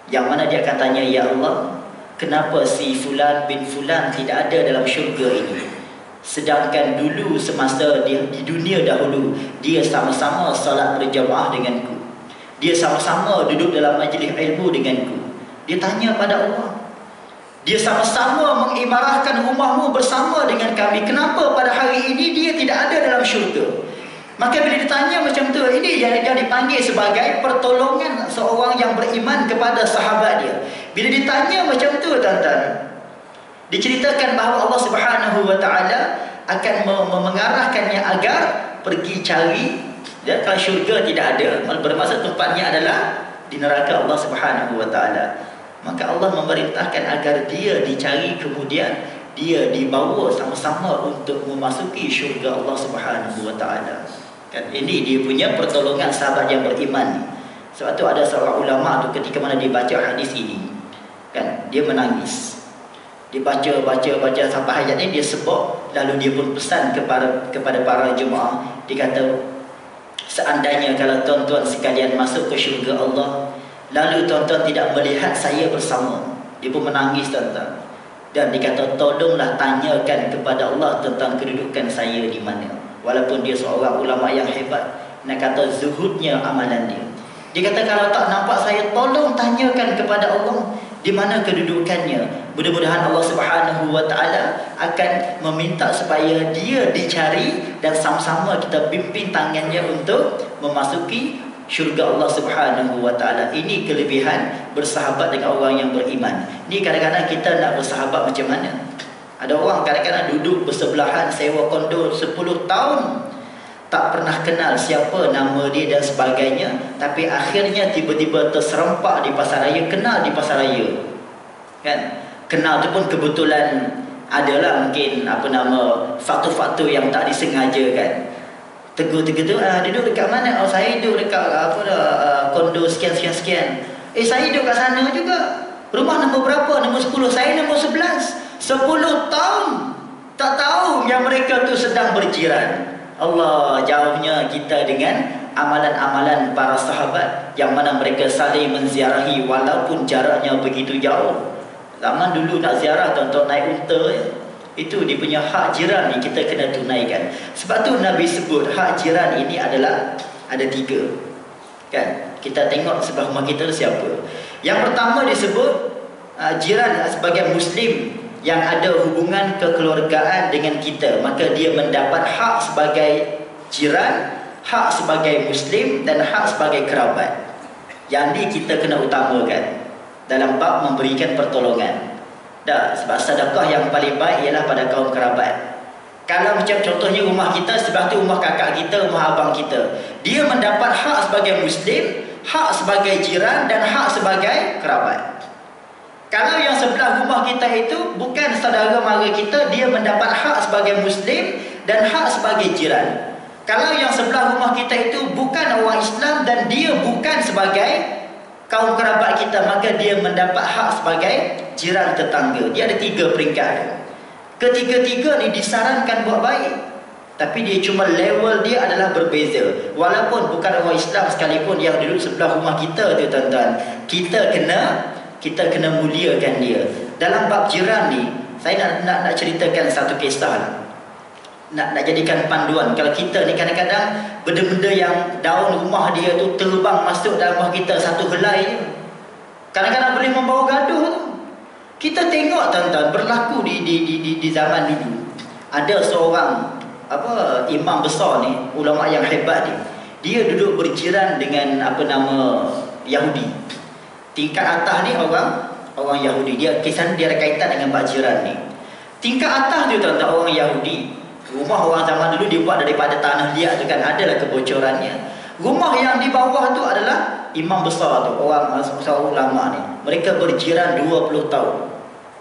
Yang mana dia akan tanya, ya Allah, kenapa si Fulan bin Fulan tidak ada dalam syurga ini, sedangkan dulu semasa di, di dunia dahulu dia sama-sama salat berjamaah denganku, dia sama-sama duduk dalam majlis ilmu denganku. Dia tanya pada Allah, dia sama-sama mengimarahkan rumahmu bersama dengan kami, kenapa pada hari ini dia tidak ada dalam syurga? Maka bila ditanya macam tu, ini yang, yang dipanggil sebagai pertolongan seorang yang beriman kepada sahabat dia. Bila ditanya macam tu, tuan-tuan, diceritakan bahawa Allah Subhanahu Wa Taala akan mengarahkannya agar pergi cari, dan kalau syurga tidak ada, bermaksud tempatnya adalah di neraka Allah Subhanahu Wa Taala. Maka Allah memerintahkan agar dia dicari, kemudian dia dibawa sama-sama untuk memasuki syurga Allah Subhanahu Wa Taala. Kan, ini dia punya pertolongan sahabat yang beriman. Sebab tu ada seorang ulama tu ketika mana dia baca hadis ini, kan, dia menangis. Dia baca baca baca sampai ayat ini dia sebut, lalu dia pun pesan kepada kepada para jemaah. Dia kata, seandainya kalau tuan-tuan sekalian masuk ke syurga Allah, lalu tuan-tuan tidak melihat saya bersama. Dia pun menangis, tuan-tuan. Dan dia kata, tolonglah tanyakan kepada Allah tentang kedudukan saya di mana. Walaupun dia seorang ulama yang hebat, nak kata zuhudnya amalan dia. Dia kata, kalau tak nampak saya, tolong tanyakan kepada Allah di mana kedudukannya. Mudah-mudahan Allah Subhanahu Wa Taala akan meminta supaya dia dicari dan sama-sama kita pimpin tangannya untuk memasuki syurga Allah Subhanahu Wa Taala. Ini kelebihan bersahabat dengan orang yang beriman. Ni kadang-kadang kita nak bersahabat macam mana? Ada orang kadang-kadang duduk bersebelahan, sewa kondo sepuluh tahun, tak pernah kenal siapa nama dia dan sebagainya, tapi akhirnya tiba-tiba terserempak di pasaraya, kenal di pasaraya. Kan? Kenal tu pun kebetulan adalah mungkin apa nama faktor-faktor yang tak disengaja, kan. Tegur-tegur tu, ah, duduk dekat mana? Oh, saya duduk dekat apa dah, uh, kondo sekian-sekian-sekian. Eh, saya duduk kat sana juga. Rumah nombor berapa? Nombor sepuluh. Saya nombor sebelas. Sepuluh tahun tak tahu yang mereka tu sedang berjiran. Allah, jauhnya kita dengan amalan-amalan para sahabat yang mana mereka saling menziarahi walaupun jaraknya begitu jauh. Zaman dulu nak ziarah, tuan-tuan naik unta ya. Itu dia punya hak jiran ni kita kena tunaikan. Sebab tu Nabi sebut hak jiran ini adalah ada tiga. Kan? Kita tengok sebelah rumah kita siapa. Yang pertama disebut uh, jiran sebagai Muslim yang ada hubungan kekeluargaan dengan kita, maka dia mendapat hak sebagai jiran, hak sebagai Muslim dan hak sebagai kerabat. Yang ni kita kena utamakan dalam bab memberikan pertolongan. Dah, sebab sedekah yang paling baik ialah pada kaum kerabat. Kalau macam contohnya rumah kita, sebelah tu rumah kakak kita, rumah abang kita, dia mendapat hak sebagai Muslim, hak sebagai jiran dan hak sebagai kerabat. Kalau yang sebelah rumah kita itu bukan saudara mara kita, dia mendapat hak sebagai Muslim dan hak sebagai jiran. Kalau yang sebelah rumah kita itu bukan orang Islam dan dia bukan sebagai kaum kerabat kita, maka dia mendapat hak sebagai jiran tetangga. Dia ada tiga peringkat. Ketiga-tiga ni disarankan buat baik, tapi dia cuma level dia adalah berbeza. Walaupun bukan orang Islam sekalipun yang duduk sebelah rumah kita tu, tuan-tuan, kita kena kita kena muliakan dia. Dalam bab jiran ni, saya nak nak, nak ceritakan satu kisah lah. Nak, nak jadikan panduan. Kalau kita ni kadang-kadang benda-benda yang daun rumah dia tu terbang masuk dalam rumah kita satu helai je, kadang-kadang boleh membawa gaduh tu. Kita tengok, tuan-tuan, berlaku di, di, di, di, di zaman dulu. Ada seorang apa imam besar ni, ulama yang hebat ni, dia duduk berjiran dengan apa nama Yahudi. Tingkat atas ni orang orang Yahudi. Dia kisah dia ada kaitan dengan bab jiran ni. Tingkat atas tu, tuan-tuan, orang Yahudi. Rumah orang zaman dulu dia buat daripada tanah liat tu, kan, adalah kebocorannya. Rumah yang di bawah tu adalah imam besar tu, orang seorang ulama ni. Mereka berjiran dua puluh tahun.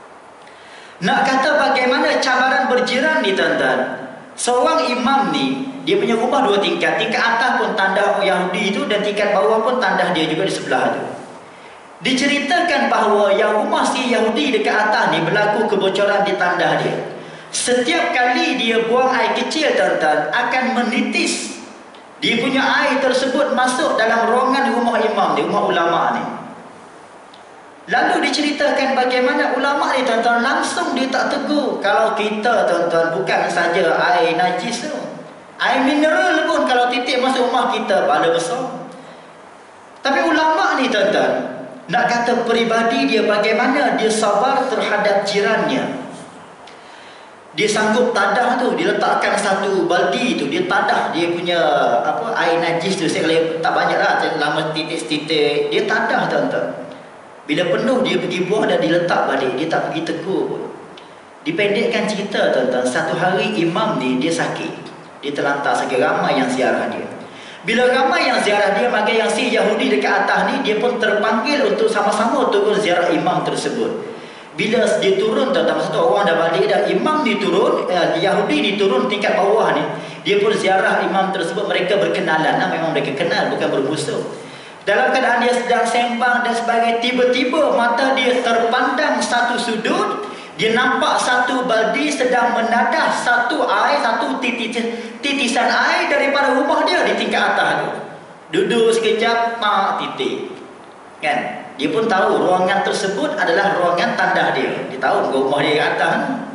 Nak kata bagaimana cabaran berjiran ni, tuan-tuan. Seorang imam ni, dia punya rumah dua tingkat. Tingkat atas pun tandah Yahudi tu, dan tingkat bawah pun tandah dia juga di sebelah tu. Diceritakan bahawa yang rumah si Yahudi dekat atas ni berlaku kebocoran di tandah dia. Setiap kali dia buang air kecil, tuan-tuan, akan menitis. Dia punya air tersebut masuk dalam ruangan rumah imam ni, rumah ulama ni. Lalu diceritakan bagaimana ulama ni tuan-tuan, langsung dia tak tegur. Kalau kita tuan-tuan, bukan saja air najis tu, air mineral pun kalau titik masuk rumah kita, pahala besar. Tapi ulama ni tuan-tuan, nak kata peribadi dia bagaimana dia sabar terhadap jirannya. Dia sanggup tadah tu, dia letakkan satu baldi tu, dia tadah dia punya apa air najis tu. Saya kalau tak banyak lah, lama titik-titik, dia tadah tuan-tuan. Bila penuh dia pergi buang dan diletak balik, dia tak pergi tegur pun. Dipendekkan cerita tuan-tuan, satu hari imam ni dia sakit, dia terlantar sakit, ramai yang ziarah dia. Bila ramai yang ziarah dia, maka yang si Yahudi dekat atas ni, dia pun terpanggil untuk sama-sama turun ziarah imam tersebut. Bila dia turun tuan-tuan, masa tu orang dah balik dah, imam ni turun, eh, Yahudi ni turun tingkat bawah ni, dia pun ziarah imam tersebut. Mereka berkenalan, nah, memang mereka kenal, bukan bermusuh. Dalam keadaan dia sedang sembang dan sebagainya, tiba-tiba mata dia terpandang satu sudut. Dia nampak satu baldi sedang menadah satu air, satu titisan, titisan air daripada rumah dia di tingkat atas tu. Duduk sekejap, pak, titik. Kan? Dia pun tahu ruangan tersebut adalah ruangan tandah dia. Dia tahu rumah dia kat atas.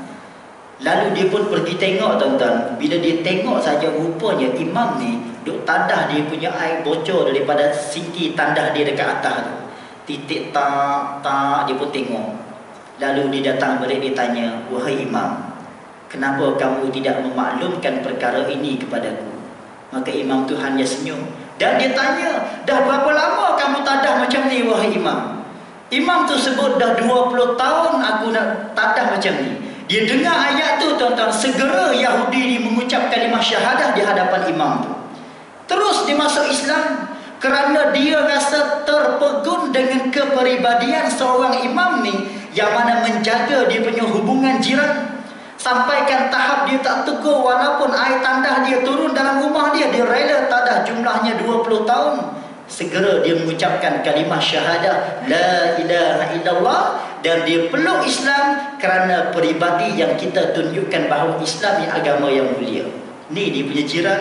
Lalu dia pun pergi tengok tuan-tuan. Bila dia tengok saja, rupanya imam ni duk tadah dia punya air bocor daripada sinki tandah dia dekat atas tu. Titik tak, tak, dia pun tengok. Lalu dia datang balik, dia tanya, wahai imam, kenapa kamu tidak memaklumkan perkara ini kepadaku? Maka imam tu hanya senyum. Dan dia tanya, dah berapa lama kamu tadah macam ni wahai imam? Imam tu sebut, dah dua puluh tahun aku nak tadah macam ni. Dia dengar ayat tu tuan-tuan, segera Yahudi ni mengucap kalimah syahadah di hadapan imam tu. Terus dia masuk Islam kerana dia rasa terpegun dengan kepribadian seorang imam ni, yang mana menjaga dia punya hubungan jiran. Sampaikan tahap dia tak tegur, walaupun air tandah dia turun dalam rumah dia, dia rela tadah jumlahnya dua puluh tahun. Segera dia mengucapkan kalimah syahadah la ilaha illallah, dan dia peluk Islam kerana peribadi yang kita tunjukkan bahawa Islam ni agama yang mulia. Ni dia punya jiran.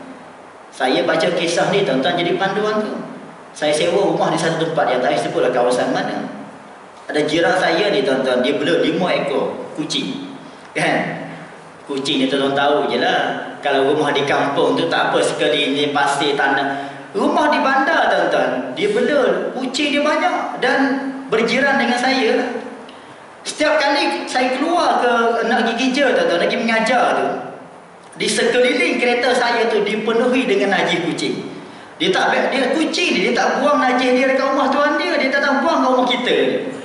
Saya baca kisah ni tuan-tuan jadi panduan tu. Saya sewa rumah di satu tempat yang tak sebutlah kawasan mana. Ada jiran saya ni tuan-tuan, dia bela lima ekor kucing. Kan? Kucing ni tuan-tuan tahu je lah. Kalau rumah di kampung tu tak apa, sekali ni pasir tanah. Rumah di bandar tuan-tuan, dia bela kucing dia banyak dan berjiran dengan saya. Setiap kali saya keluar ke nak pergi kerja tuan-tuan, nak pergi mengajar tu, di sekeliling kereta saya tu dipenuhi dengan najis kucing. Dia tak, dia kucing ni, dia tak buang najis dia dekat rumah tuan dia, dia datang buang ke rumah kita.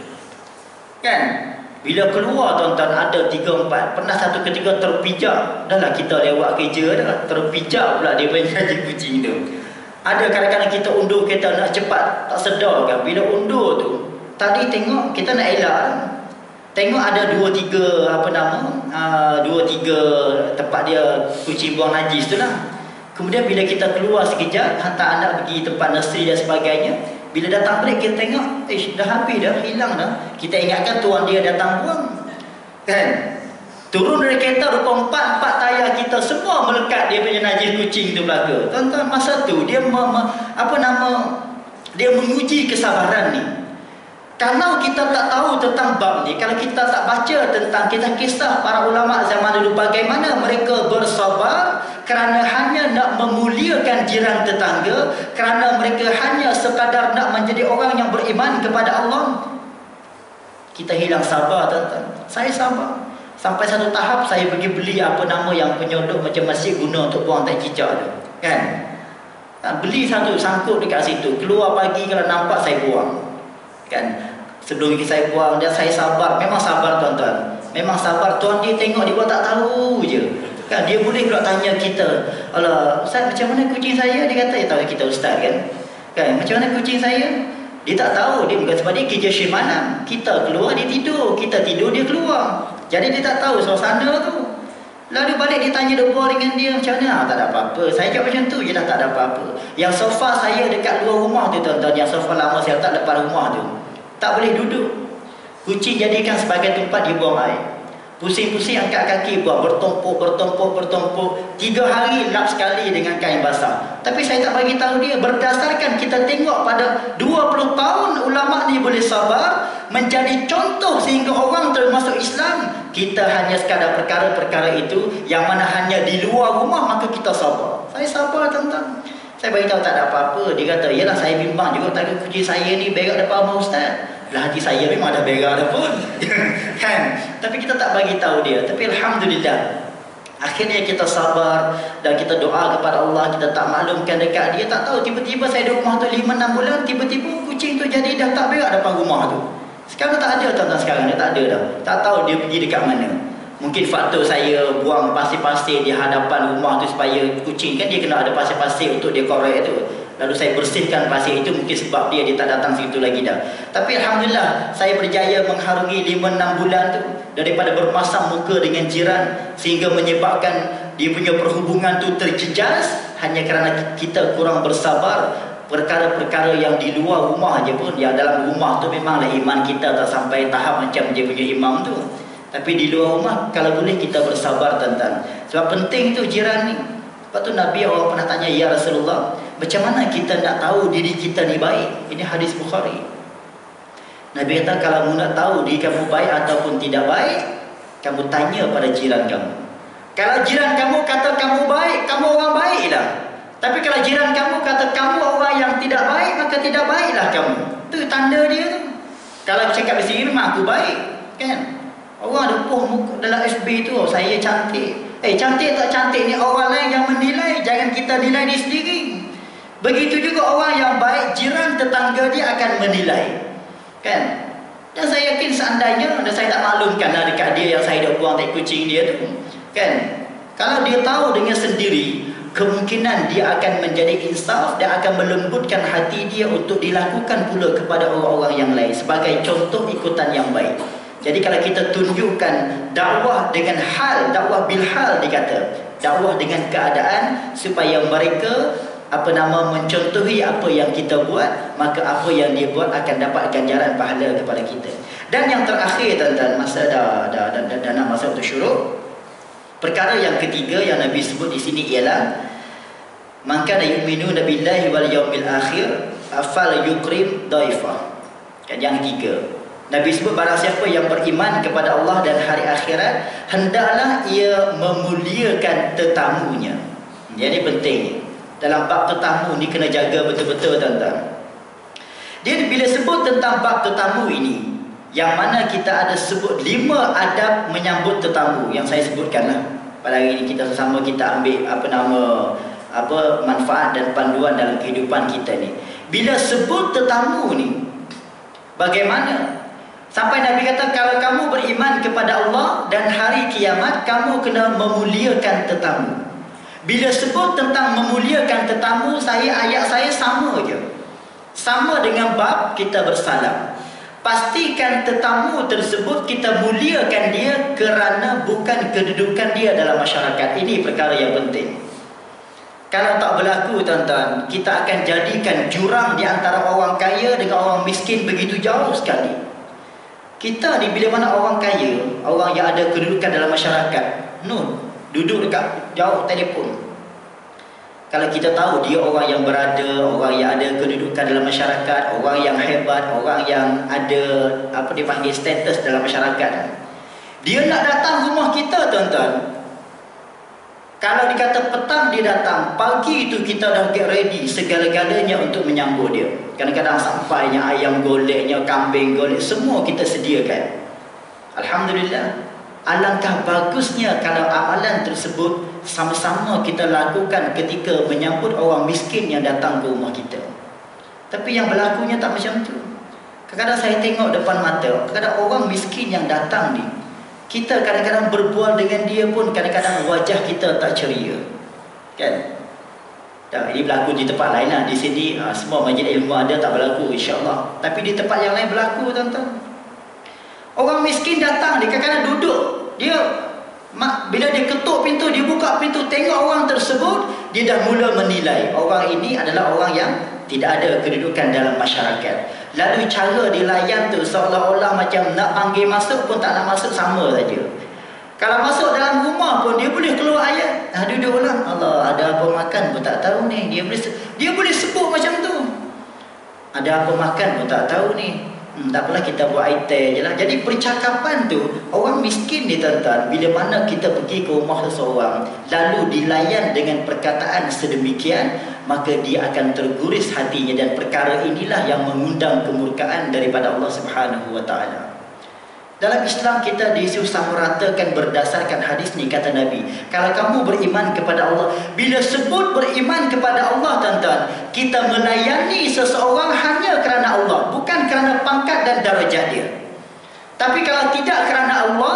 Kan? Bila keluar tuan-tuan, ada tiga empat. Pernah satu ketika terpijak. Dah lah kita lewat kerja dah, terpijak pula dia punya najis kucing tu. Ada kadang-kadang kita undur kereta nak cepat, tak sedar kan. Bila undur tu, tadi tengok kita nak elak kan? Tengok ada dua tiga apa nama uh, dua tiga tempat dia kucing buang najis tu lah. Kemudian bila kita keluar sekejap, hantar anak pergi tempat nursery dan sebagainya, bila datang balik kita tengok, eh dah habis dah, hilang dah. Kita ingatkan tuan dia datang buang. Kan? Turun dari kereta, rupa empat, empat tayar kita semua melekat dia punya najis kucing tu belaka. Tuan-tuan, masa tu dia me, me, apa nama dia menguji kesabaran ni. Kalau kita tak tahu tentang bab ni, kalau kita tak baca tentang kisah-kisah para ulama zaman dulu, bagaimana mereka bersabar kerana hanya nak memuliakan jiran tetangga, kerana mereka hanya sekadar nak menjadi orang yang beriman kepada Allah, kita hilang sabar tuan-tuan. Saya sabar sampai satu tahap saya pergi beli apa nama yang penyodok macam masjid guna untuk buang tak cicak tu, kan? Beli satu sangkut dekat situ, keluar pagi kalau nampak saya buang. Kan? Sebelum saya buang, dan saya sabar. Memang sabar tuan-tuan, memang sabar. Tuan dia tengok, dia pun tak tahu je. Kan? Dia boleh pula tanya kita, alah Ustaz macam mana kucing saya? Dia kata, ya tahu kita Ustaz kan? Kan? Macam mana kucing saya? Dia tak tahu. Dia bukan sebab dia kerja shift malam. Kita keluar, dia tidur. Kita tidur, dia keluar. Jadi dia tak tahu suasana tu. Lalu balik dia tanya, dia buat dengan dia macam mana? Tak ada apa-apa. Saya cakap macam tu je dah, tak ada apa-apa. Yang sofa saya dekat luar rumah tu tuan-tuan, yang sofa lama saya letak depan rumah tu, tak boleh duduk. Kucing jadikan sebagai tempat dia buang air. Pusing-pusing angkat kaki buat bertumpuk, bertumpuk, bertumpuk. Tiga hari lap sekali dengan kain basah. Tapi saya tak bagi tahu dia, berdasarkan kita tengok pada dua puluh tahun ulama ni boleh sabar, menjadi contoh sehingga orang termasuk Islam. Kita hanya sekadar perkara-perkara itu yang mana hanya di luar rumah, maka kita sabar. Saya sabar tentang. Saya bagi tahu tak ada apa-apa. Dia kata, yalah saya bimbang juga tak ada kucing saya ni berak depan rumah ustaz. Lah hati saya memang ada berak dah pun. Kan? Tapi kita tak bagi tahu dia. Tapi alhamdulillah, akhirnya kita sabar dan kita doa kepada Allah. Kita tak maklumkan dekat dia. Tak tahu tiba-tiba saya di rumah tu lima enam bulan, tiba-tiba kucing tu jadi dah tak berak depan rumah tu. Sekarang tak ada, tuan-tuan, sekarang dia tak ada dah. Tak tahu dia pergi dekat mana. Mungkin faktor saya buang pasir-pasir di hadapan rumah tu supaya kucing, kan dia kena ada pasir-pasir untuk dia korek tu. Lalu saya bersihkan pasir itu, mungkin sebab dia dia tak datang situ lagi dah. Tapi alhamdulillah saya berjaya mengharungi lima enam bulan tu daripada berpasang muka dengan jiran sehingga menyebabkan dia punya perhubungan tu terjejas hanya kerana kita kurang bersabar. Perkara-perkara yang di luar rumah je pun, yang dalam rumah tu memanglah iman kita tak sampai tahap macam dia punya imam tu. Tapi di luar rumah kalau boleh kita bersabar tentang. Sebab penting tu jiran ni. Lepas tu Nabi orang pernah tanya, ya Rasulullah, macam mana kita nak tahu diri kita ni baik? Ini hadis Bukhari. Nabi kata, kalau kamu nak tahu diri kamu baik ataupun tidak baik, kamu tanya pada jiran kamu. Kalau jiran kamu kata kamu baik, kamu orang baiklah. Tapi kalau jiran kamu kata kamu orang yang tidak baik, maka tidak baiklah kamu. Itu tanda dia tu. Kalau cakap di sini memang aku baik, kan? Orang ada post muka dalam F B tu, saya cantik. Eh, cantik tak cantik ni orang lain yang menilai. Jangan kita nilai diri sendiri. Begitu juga orang yang baik, jiran tetangga dia akan menilai, kan? Dan saya yakin seandainya, dan saya tak maklumkan lah dekat dia yang saya dah buang tai kucing dia tu, kan? Kalau dia tahu dengan sendiri, kemungkinan dia akan menjadi insaf dan akan melembutkan hati dia untuk dilakukan pula kepada orang-orang yang lain sebagai contoh ikutan yang baik. Jadi kalau kita tunjukkan dakwah dengan hal, dakwah bil hal dikata, dakwah dengan keadaan supaya mereka apa nama mencontohi apa yang kita buat, maka apa yang dia buat akan dapat ganjaran pahala kepada kita. Dan yang terakhir tuan-tuan, masa dah dah dah, dah, dah nak masuk untuk syuruk. Perkara yang ketiga yang Nabi sebut di sini ialah man kana yu'minu billahi wal yaumil akhir fal yukrim dhaifah. Kan yang ketiga. Nabi sebut barang siapa yang beriman kepada Allah dan hari akhirat, hendaklah ia memuliakan tetamunya. Jadi penting dalam bab tetamu ni kena jaga betul-betul tuan-tuan. Dia bila sebut tentang bab tetamu ini, yang mana kita ada sebut lima adab menyambut tetamu yang saya sebutkanlah. Pada hari ini kita sama kita ambil apa nama apa manfaat dan panduan dalam kehidupan kita ni. Bila sebut tetamu ni, bagaimana? Sampai Nabi kata kalau kamu beriman kepada Allah dan hari kiamat, kamu kena memuliakan tetamu. Bila sebut tentang memuliakan tetamu, saya ayat saya sama je. Sama dengan bab kita bersalam. Pastikan tetamu tersebut kita muliakan dia kerana bukan kedudukan dia dalam masyarakat. Ini perkara yang penting. Kalau tak berlaku tuan-tuan, kita akan jadikan jurang di antara orang kaya dengan orang miskin begitu jauh sekali. Kita ni bila mana orang kaya, orang yang ada kedudukan dalam masyarakat, no, duduk dekat jauh telefon. Kalau kita tahu dia orang yang berada, orang yang ada kedudukan dalam masyarakat, orang yang hebat, orang yang ada apa dia panggil status dalam masyarakat, dia nak datang rumah kita tuan-tuan. Kalau dikata petang dia datang, pagi itu kita dah get ready segala-galanya untuk menyambut dia. Kadang-kadang sampainya, ayam goleknya, kambing golek, semua kita sediakan. Alhamdulillah. Alangkah bagusnya kalau amalan tersebut sama-sama kita lakukan ketika menyambut orang miskin yang datang ke rumah kita. Tapi yang berlakunya tak macam tu. Kadang-kadang saya tengok depan mata, kadang-kadang orang miskin yang datang ni, kita kadang-kadang berbual dengan dia pun kadang-kadang wajah kita tak ceria, kan? Dan ini berlaku di tempat lain lah. Di sini uh, semua majlis ilmu ada tak berlaku, insyaAllah. Tapi di tempat yang lain berlaku tuan-tuan. Orang miskin datang, dia kadang-kadang duduk, dia mak, bila dia ketuk pintu, dia buka pintu, tengok orang tersebut, dia dah mula menilai orang ini adalah orang yang tidak ada kedudukan dalam masyarakat. Lalu cara dia layan tu seolah-olah macam nak panggil masuk pun tak nak masuk, sama saja. Kalau masuk dalam rumah pun dia boleh keluar ayat. Ah, duduk ulang. Allah, ada apa makan pun tak tahu ni. Dia boleh dia boleh sebut macam tu. Ada apa makan pun tak tahu ni. Hmm, tak apalah, kita buat item je lah. Jadi percakapan tu, orang miskin ni tuan-tuan, bila mana kita pergi ke rumah seseorang lalu dilayan dengan perkataan sedemikian, maka dia akan terguris hatinya. Dan perkara inilah yang mengundang kemurkaan daripada Allah Subhanahu Wa Taala. Dalam Islam kita disusameratakan berdasarkan hadis ni, kata Nabi, kalau kamu beriman kepada Allah, bila sebut beriman kepada Allah tuan-tuan, kita melayani seseorang hanya kerana Allah, bukan kerana pangkat dan darjat dia. Tapi kalau tidak kerana Allah,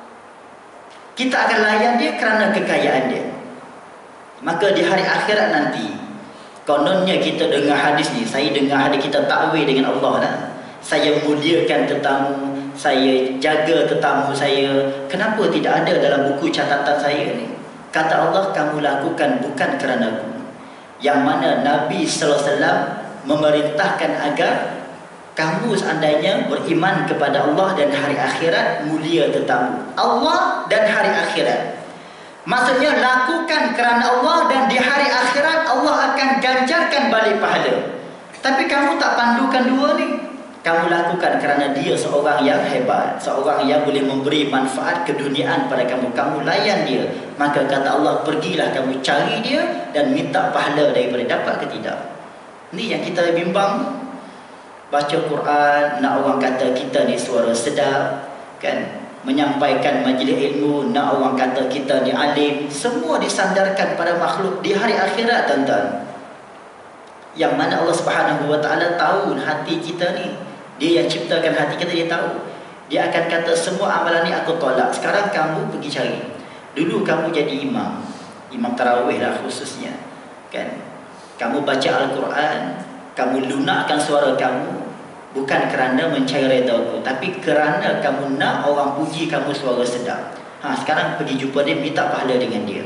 kita akan layan dia kerana kekayaan dia. Maka di hari akhirat nanti, kononnya kita dengar hadis ni, saya dengar hadis, kita takwil dengan Allah lah. Saya muliakan tetamu, saya jaga tetamu saya. Kenapa tidak ada dalam buku catatan saya ni? Kata Allah, kamu lakukan bukan kerana aku. Yang mana Nabi sallallahu alaihi wasallam memerintahkan agar kamu seandainya beriman kepada Allah dan hari akhirat, mulia tetamu. Allah dan hari akhirat. Maksudnya lakukan kerana Allah, dan di hari akhirat Allah akan ganjarkan balik pahala. Tapi kamu tak pandukan dua ni. Kamu lakukan kerana dia seorang yang hebat, seorang yang boleh memberi manfaat keduniaan pada kamu. Kamu layan dia. Maka kata Allah, pergilah kamu cari dia dan minta pahala daripada, dapat ke tidak? Ni yang kita bimbang. Baca Quran, nak orang kata kita ni suara sedap, kan? Menyampaikan majlis ilmu, nak orang kata kita ni alim. Semua disandarkan pada makhluk. Di hari akhirat tuan-tuan, yang mana Allah Subhanahu Wa Taala tahu hati kita ni. Dia yang ciptakan hati kita, dia tahu. Dia akan kata, semua amalan ni aku tolak. Sekarang kamu pergi cari. Dulu kamu jadi imam, imam tarawih lah khususnya, kan? Kamu baca Al-Quran, kamu lunakkan suara kamu, bukan kerana mencari redha aku, tapi kerana kamu nak orang puji kamu suara sedap. Ha, sekarang pergi jumpa dia, minta pahala dengan dia.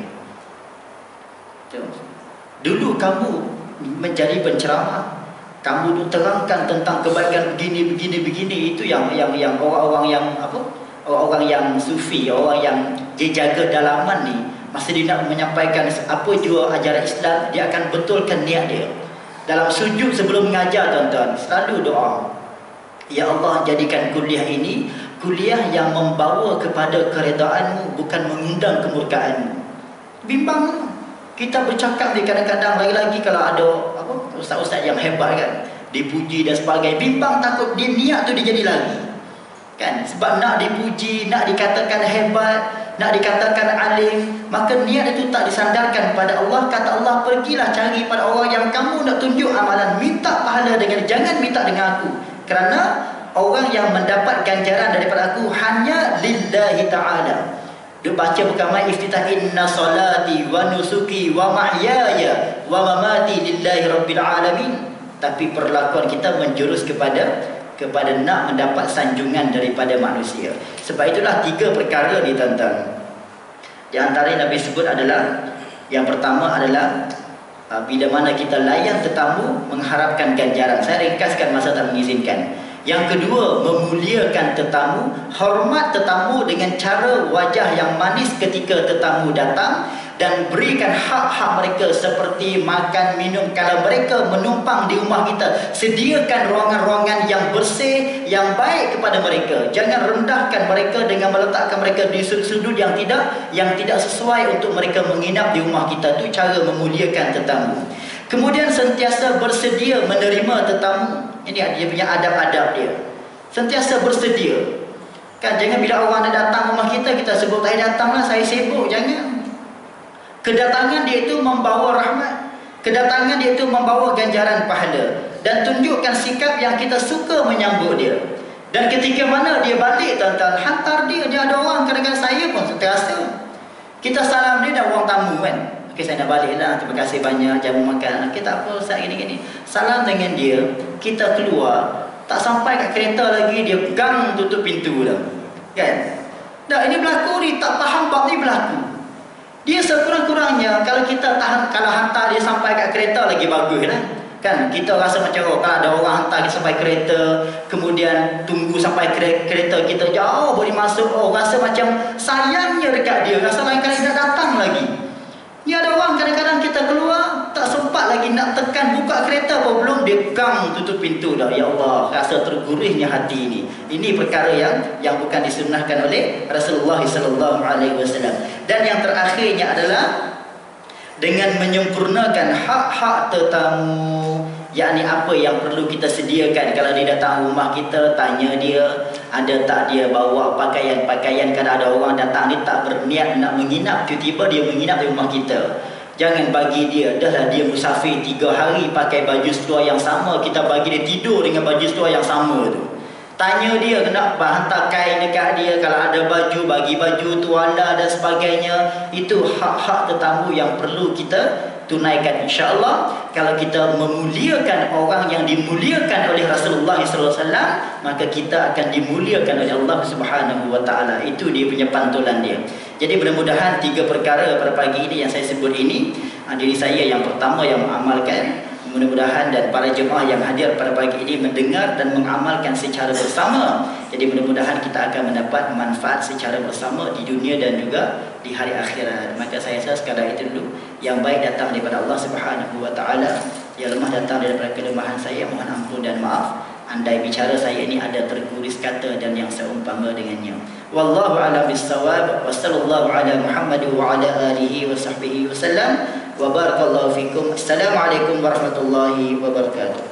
Dulu kamu menjadi penceramah, kamu terangkan tentang kebaikan begini begini begini, itu yang yang yang orang-orang yang apa? Orang-orang yang sufi, orang yang dia jaga dalaman ni, masa dia nak menyampaikan apa jua ajaran Islam, dia akan betulkan niat dia. Dalam sujud sebelum mengajar tuan-tuan, selalu doa, ya Allah, jadikan kuliah ini kuliah yang membawa kepada keredaanmu, bukan mengundang kemurkaanmu. Bimbang. Kita bercakap ni kadang-kadang, lagi-lagi kalau ada apa ustaz-ustaz yang hebat kan, dipuji dan sebagainya, bimbang, takut dia niat tu dia jadi lagi, kan? Sebab nak dipuji, nak dikatakan hebat, nak dikatakan alim, maka niat itu tak disandarkan pada Allah. Kata Allah, pergilah cari pada orang yang kamu nak tunjuk amalan, minta pahala dengan, jangan minta dengan aku. Kerana orang yang mendapat ganjaran daripada aku hanya lillahi ta'ala. Dia baca perkamaan iftitah, inna salati wa nusuki wa mahyaya wa mamati lillahi rabbil alamin. Tapi perlakuan kita menjurus kepada kepada nak mendapat sanjungan daripada manusia. Sebab itulah tiga perkara ni tuan-tuan. Di antara yang Nabi sebut adalah, yang pertama adalah bila mana kita layan tetamu mengharapkan ganjaran. Saya ringkaskan masa tak mengizinkan. Yang kedua, memuliakan tetamu, hormat tetamu dengan cara wajah yang manis ketika tetamu datang, dan berikan hak-hak mereka seperti makan, minum. Kalau mereka menumpang di rumah kita, sediakan ruangan-ruangan yang bersih, yang baik kepada mereka. Jangan rendahkan mereka dengan meletakkan mereka di sudut-sudut yang tidak yang tidak sesuai untuk mereka menginap di rumah kita. Itu cara memuliakan tetamu. Kemudian sentiasa bersedia menerima tetamu. Ini dia punya adab-adab dia. Sentiasa bersedia. Kan, jangan bila orang nak datang rumah kita, kita sebut, saya datanglah, saya sibuk. Jangan. Kedatangan dia itu membawa rahmat. Kedatangan dia itu membawa ganjaran pahala. Dan tunjukkan sikap yang kita suka menyambut dia. Dan ketika mana dia balik tuan-tuan, hantar dia. Dia ada orang, kadang-kadang saya pun terasa. Kita salam dia dah orang tamu kan. Okey, saya nak balik lah, terima kasih banyak, jamu makan. Kita apa Ustaz gini-gini. Salam dengan dia, kita keluar, tak sampai kat kereta lagi dia gang tutup pintu dah. Kan? Dah ini berlaku ni, tak faham bab ni berlaku. Dia sekurang-kurangnya kalau kita tahan, kalau hantar dia sampai kat kereta lagi bagus lah. Kan kita rasa macam oh, kalau ada orang hantar kita sampai kereta, kemudian tunggu sampai kereta kita jauh boleh masuk, oh rasa macam sayangnya dekat dia, rasa lain kali nak datang lagi. Ni ada orang kadang-kadang kita keluar tak sempat lagi nak tekan buka kereta apa belum dia gang tutup pintu dah. Ya Allah, rasa tergurihnya hati ini. Ini perkara yang yang bukan disunnahkan oleh Rasulullah sallallahu alaihi wasallam. Dan yang terakhirnya adalah dengan menyempurnakan hak-hak tetamu, yakni apa yang perlu kita sediakan. Kalau dia datang rumah kita, tanya dia ada tak dia bawa pakaian-pakaian. Kalau ada orang datang dia tak berniat nak menginap, tiba-tiba dia menginap di rumah kita, jangan bagi dia, dah lah dia musafir tiga hari pakai baju seluar yang sama, kita bagi dia tidur dengan baju seluar yang sama tu. Tanya dia, kena hantar kain dekat dia. Kalau ada baju, bagi baju, tuala dan sebagainya. Itu hak-hak tetamu yang perlu kita tunaikan. InsyaAllah kalau kita memuliakan orang yang dimuliakan oleh Rasulullah sallallahu alaihi wasallam, maka kita akan dimuliakan oleh Allah Subhanahu wa taala. Itu dia punya pantulan dia. Jadi mudah-mudahan tiga perkara pada pagi ini yang saya sebut ini, diri saya yang pertama yang mengamalkan. Mudah-mudahan dan para jemaah yang hadir pada pagi ini mendengar dan mengamalkan secara bersama. Jadi mudah-mudahan kita akan mendapat manfaat secara bersama di dunia dan juga di hari akhirat. Maka saya rasa sekadar itu dulu. Yang baik datang daripada Allah Subhanahu wa taala, yang lemah datang daripada kelemahan saya. Mohon ampun dan maaf andai bicara saya ini ada terguris kata dan yang seumpama dengannya. Wallahu a'lam bissawab. Wassallallahu ala Muhammad wa ala alihi wa sahbihi wasallam. Wa barakallahu fikum. Assalamualaikum warahmatullahi wabarakatuh.